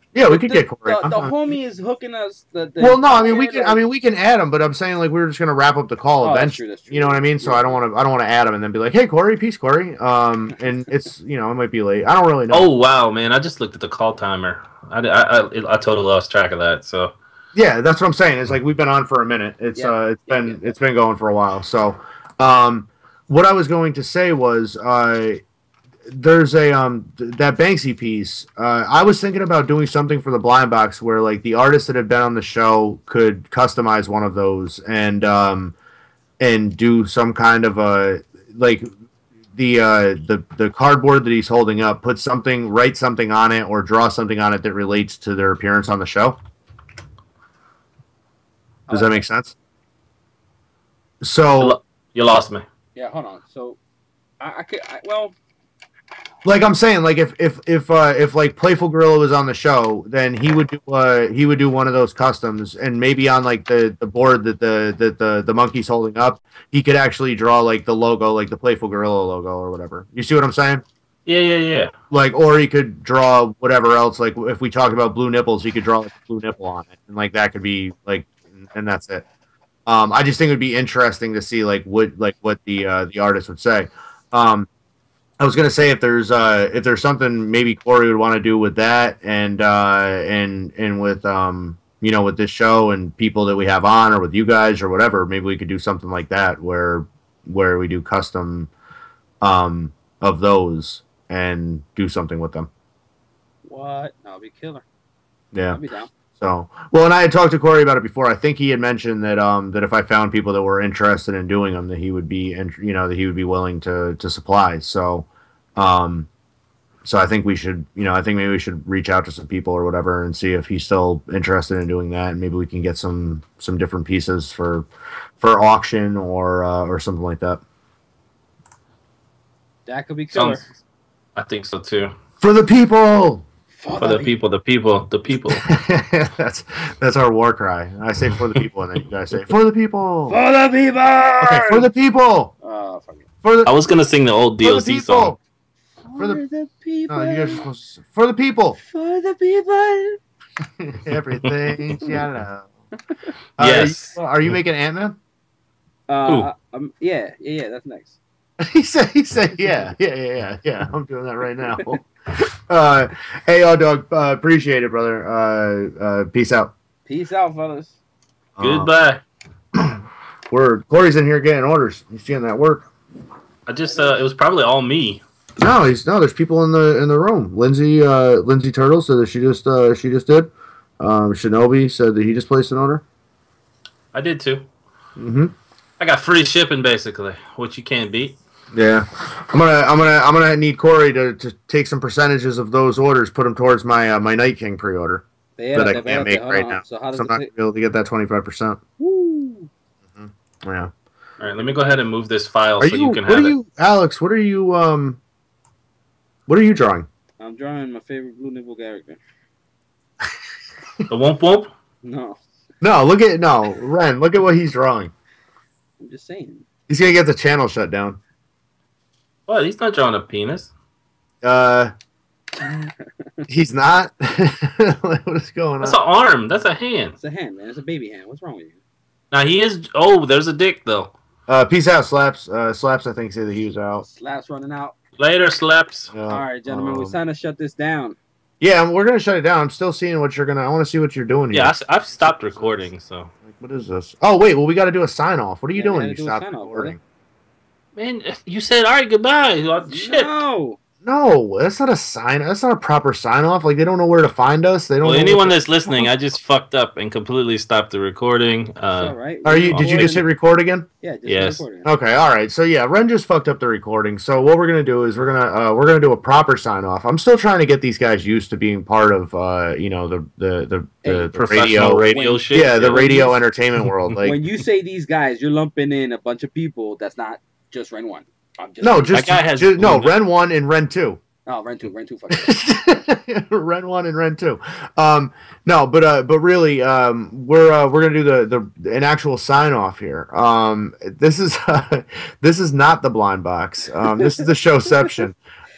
Yeah, we could get Corey. The homie is hooking us. Well, no, I mean we can. I mean we can add him, but I'm saying like we're just gonna wrap up the call eventually. That's true. You know what I mean? So I don't want to add him and then be like, hey Corey, peace Corey. And it's it might be late. I don't really know. Oh wow, man! I just looked at the call timer. I totally lost track of that. So yeah, that's what I'm saying. It's like we've been on for a minute. It's been going for a while. So what I was going to say was there's a that Banksy piece. I was thinking about doing something for the blind box where like the artists that have been on the show could customize one of those and do some kind of a like the cardboard that he's holding up, write something on it or draw something on it that relates to their appearance on the show. Does that make sense? So you lost me. Yeah, hold on. So like I'm saying, like if like Playful Gorilla was on the show, then he would do one of those customs, and maybe on like the board that the monkey's holding up, he could actually draw like the logo, like the Playful Gorilla logo or whatever. You see what I'm saying? Yeah. Like, or he could draw whatever else. Like if we talked about blue nipples, he could draw like a blue nipple on it, and like that could be like, and that's it. I just think it would be interesting to see like what the artist would say. I was gonna say if there's something maybe Corey would want to do with that and with with this show and people that we have on or with you guys or whatever, maybe we could do something like that where we do custom of those and do something with them. What? That'll be killer. Yeah. I'll be down. So, well, and I had talked to Corey about it before. I think he had mentioned that that if I found people that were interested in doing them, that he would be, that he would be willing to supply. So, so I think we should, I think maybe we should reach out to some people or whatever and see if he's still interested in doing that, and maybe we can get some different pieces for auction or something like that. That could be killer. I think so too. For the people. For the people. That's our war cry. I say for the people, and then you guys say for the people. For the people. Okay, for the people. I was gonna sing the old DLC song. For the people. No, you guys are supposed to say, for the people. For the people. Everything's yellow. Yes. Are you making Ant-Man? Yeah. That's next. He said, yeah. I'm doing that right now. Hey, dog. Appreciate it, brother. Peace out. Peace out, fellas. Goodbye. Corey's in here getting orders. He's seeing that work. I just it was probably all me. No, there's people in the room. Lindsay Turtle said that she just did. Shinobi said that he just placed an order. I did too. Mm-hmm. I got free shipping basically, which you can't beat. Yeah, I'm gonna need Corey to take some percentages of those orders, put them towards my my Night King pre-order that I can't make right now. So I'm not gonna be able to get that 25%. Woo! Mm-hmm. Yeah. All right, let me go ahead and move this file you can have it. Alex, what are you drawing? I'm drawing my favorite blue nipple character. The Womp Womp? No. Ren, look at what he's drawing. I'm just saying. He's gonna get the channel shut down. What? He's not drawing a penis. He's not. What is going on? That's an arm. That's a hand. It's a hand, man. It's a baby hand. What's wrong with you? Now he is. Oh, there's a dick though. Peace out, Slaps. Slaps, I think, said that he was out. Slaps running out. Later, Slaps. All right, gentlemen, we're trying to shut this down. Yeah, we're gonna shut it down. I'm still seeing what you're gonna. I want to see what you're doing here. Yeah, I've stopped recording. So. What is this? Oh wait, well we got to do a sign off. What are you doing? You stopped recording. Man, you said all right, goodbye. Shit. No, that's not a sign. That's not a proper sign off. Like they don't know where to find us. They don't. Well, anyone that's listening, I just fucked up and completely stopped the recording. All right. Did you just hit record again? Yeah. Yes. Okay. All right. So yeah, Ren just fucked up the recording. So what we're gonna do is we're gonna do a proper sign off. I'm still trying to get these guys used to being part of the radio shit. Yeah, the radio entertainment world. Like when you say these guys, you're lumping in a bunch of people. That's not just Ren 1. Ren 1 and Ren 2. Oh, Ren 2. Ren 1 and Ren 2. No, but really, we're gonna do an actual sign off here. This is not the blind box. This is the showception.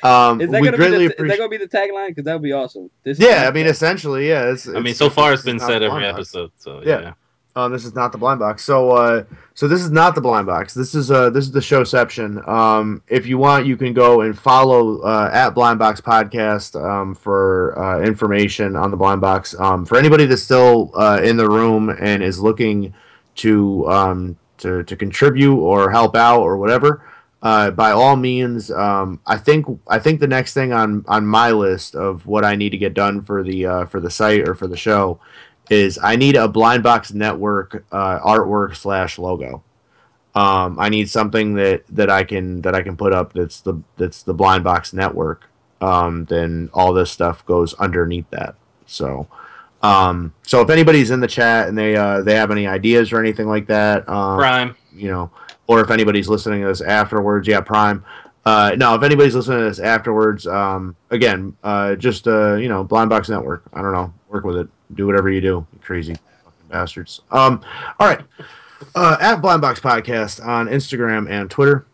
Is that gonna be the tagline? Because that would be awesome. I mean, essentially, yeah. So far it's been said every episode. So yeah. This is not the blind box. So this is not the blind box. This is the showception. If you want, you can go and follow at Blind Box Podcast for information on the blind box. For anybody that's still in the room and is looking to contribute or help out or whatever, by all means. I think the next thing on my list of what I need to get done for the site or for the show is I need a Blind Box Network artwork / logo. I need something that I can put up that's the Blind Box Network. Then all this stuff goes underneath that. So if anybody's in the chat and they have any ideas or anything like that, Prime, or if anybody's listening to this afterwards, Prime. No, if anybody's listening to this afterwards, again, just Blind Box Network. I don't know, work with it. Do whatever you do, you crazy fucking bastards. All right. At Blind Box Podcast on Instagram and Twitter.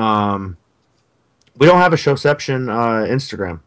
We don't have a Showception Instagram.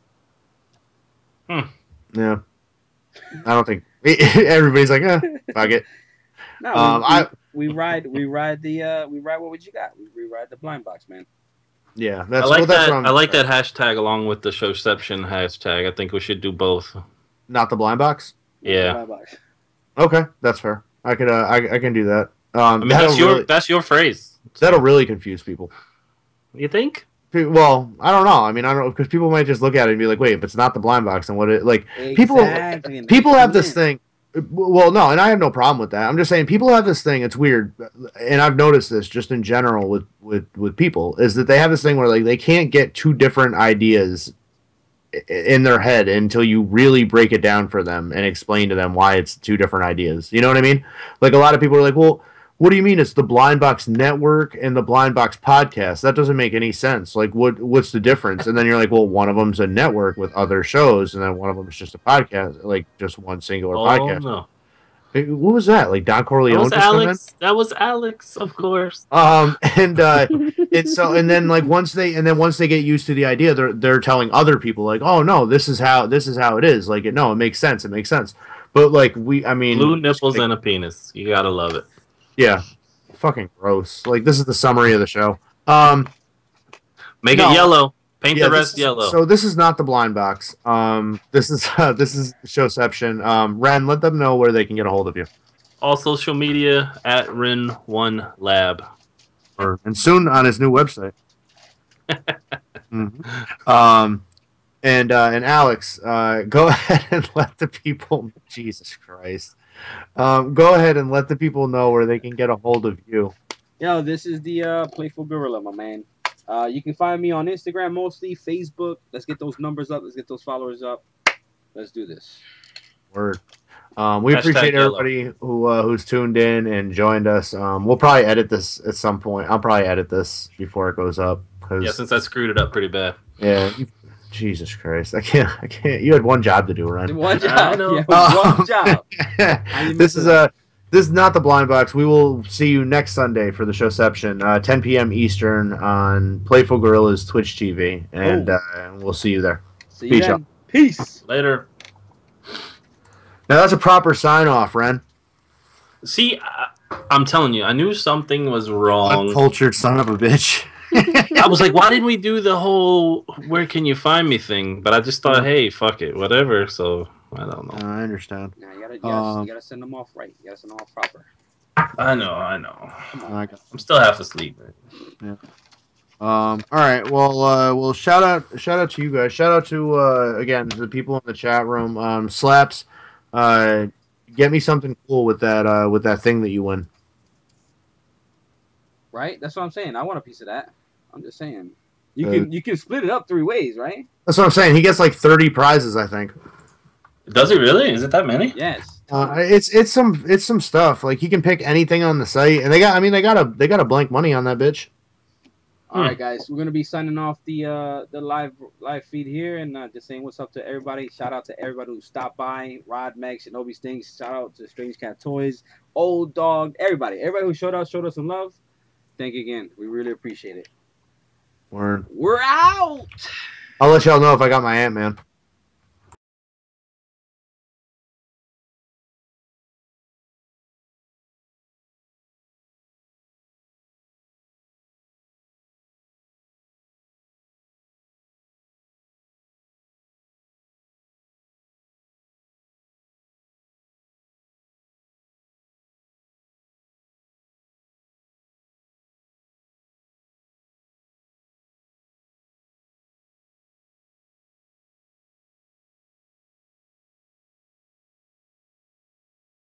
Yeah. I don't think everybody's like, fuck it. No, we ride what would you got? We ride the Blind Box, man. Yeah, I like that. I like that hashtag along with the Showception hashtag. I think we should do both. Not the Blind Box. Yeah. Okay, that's fair. I could. I can do that. That's your phrase. That'll really confuse people. You think? Well, I don't know. I mean, I don't know, because people might just look at it and be like, "Wait, if it's not the blind box, then what?" People have this thing. Well, no, and I have no problem with that. I'm just saying people have this thing. It's weird, and I've noticed this just in general with people is that they have this thing where like they can't get two different ideas in their head until you really break it down for them and explain to them why it's two different ideas. You know what I mean? Like a lot of people are like, well, what do you mean it's the Blind Box Network and the Blind Box Podcast? That doesn't make any sense. Like, what's the difference? And then you're like, well, one of them's a network with other shows, and then one of them is just a podcast, like just one singular podcast. No. What was that? Like Don Corleone? That was Alex, of course. And then once they get used to the idea, they're telling other people like, oh no, this is how it is. Like, no, it makes sense. But like blue nipples and a penis. You gotta love it. Yeah, fucking gross. Like this is the summary of the show. Make it yellow. Paint the rest yellow. So this is not the blind box. This is Showception. Ren, let them know where they can get a hold of you. All social media at Ren1Lab. And soon on his new website. And Alex, go ahead and let the people. Jesus Christ. Go ahead and let the people know where they can get a hold of you. Yo, this is the Playful Gorilla, my man. You can find me on Instagram mostly, Facebook. Let's get those numbers up. Let's get those followers up. Let's do this. Word. We appreciate everybody who's tuned in and joined us. We'll probably edit this at some point. I'll probably edit this before it goes up. Yeah, since I screwed it up pretty bad. Yeah. Jesus Christ. I can't. You had one job to do, Ryan. One job. One job. This is not the blind box. We will see you next Sunday for the Showception, 10 p.m. Eastern on Playful Gorilla's Twitch TV, and we'll see you there. See you then. Peace. Later. Now that's a proper sign off, Ren. See, I'm telling you, I knew something was wrong. Uncultured son of a bitch. I was like, why didn't we do the whole "where can you find me" thing? But I just thought, hey, fuck it, whatever. So I don't know. I understand. Nah, you gotta send them off right. You gotta send them off proper. I know. I'm still half asleep. Yeah. All right. Well, shout out to you guys. Shout out to again the people in the chat room. Slaps. Get me something cool with that thing that you win. Right. That's what I'm saying. I want a piece of that. I'm just saying. You can split it up 3 ways, right? That's what I'm saying. He gets like 30 prizes, I think. Does it really? Is it that many? Yes. It's some stuff. Like he can pick anything on the site, and they got a blank money on that bitch. All right, guys, we're gonna be signing off the live feed here, and just saying what's up to everybody. Shout out to everybody who stopped by. Rod, Meg, Shinobi Stings. Shout out to Strange Cat Toys, Old Dog, everybody who showed us some love. Thank you again. We really appreciate it. We're out. I'll let y'all know if I got my Ant-Man.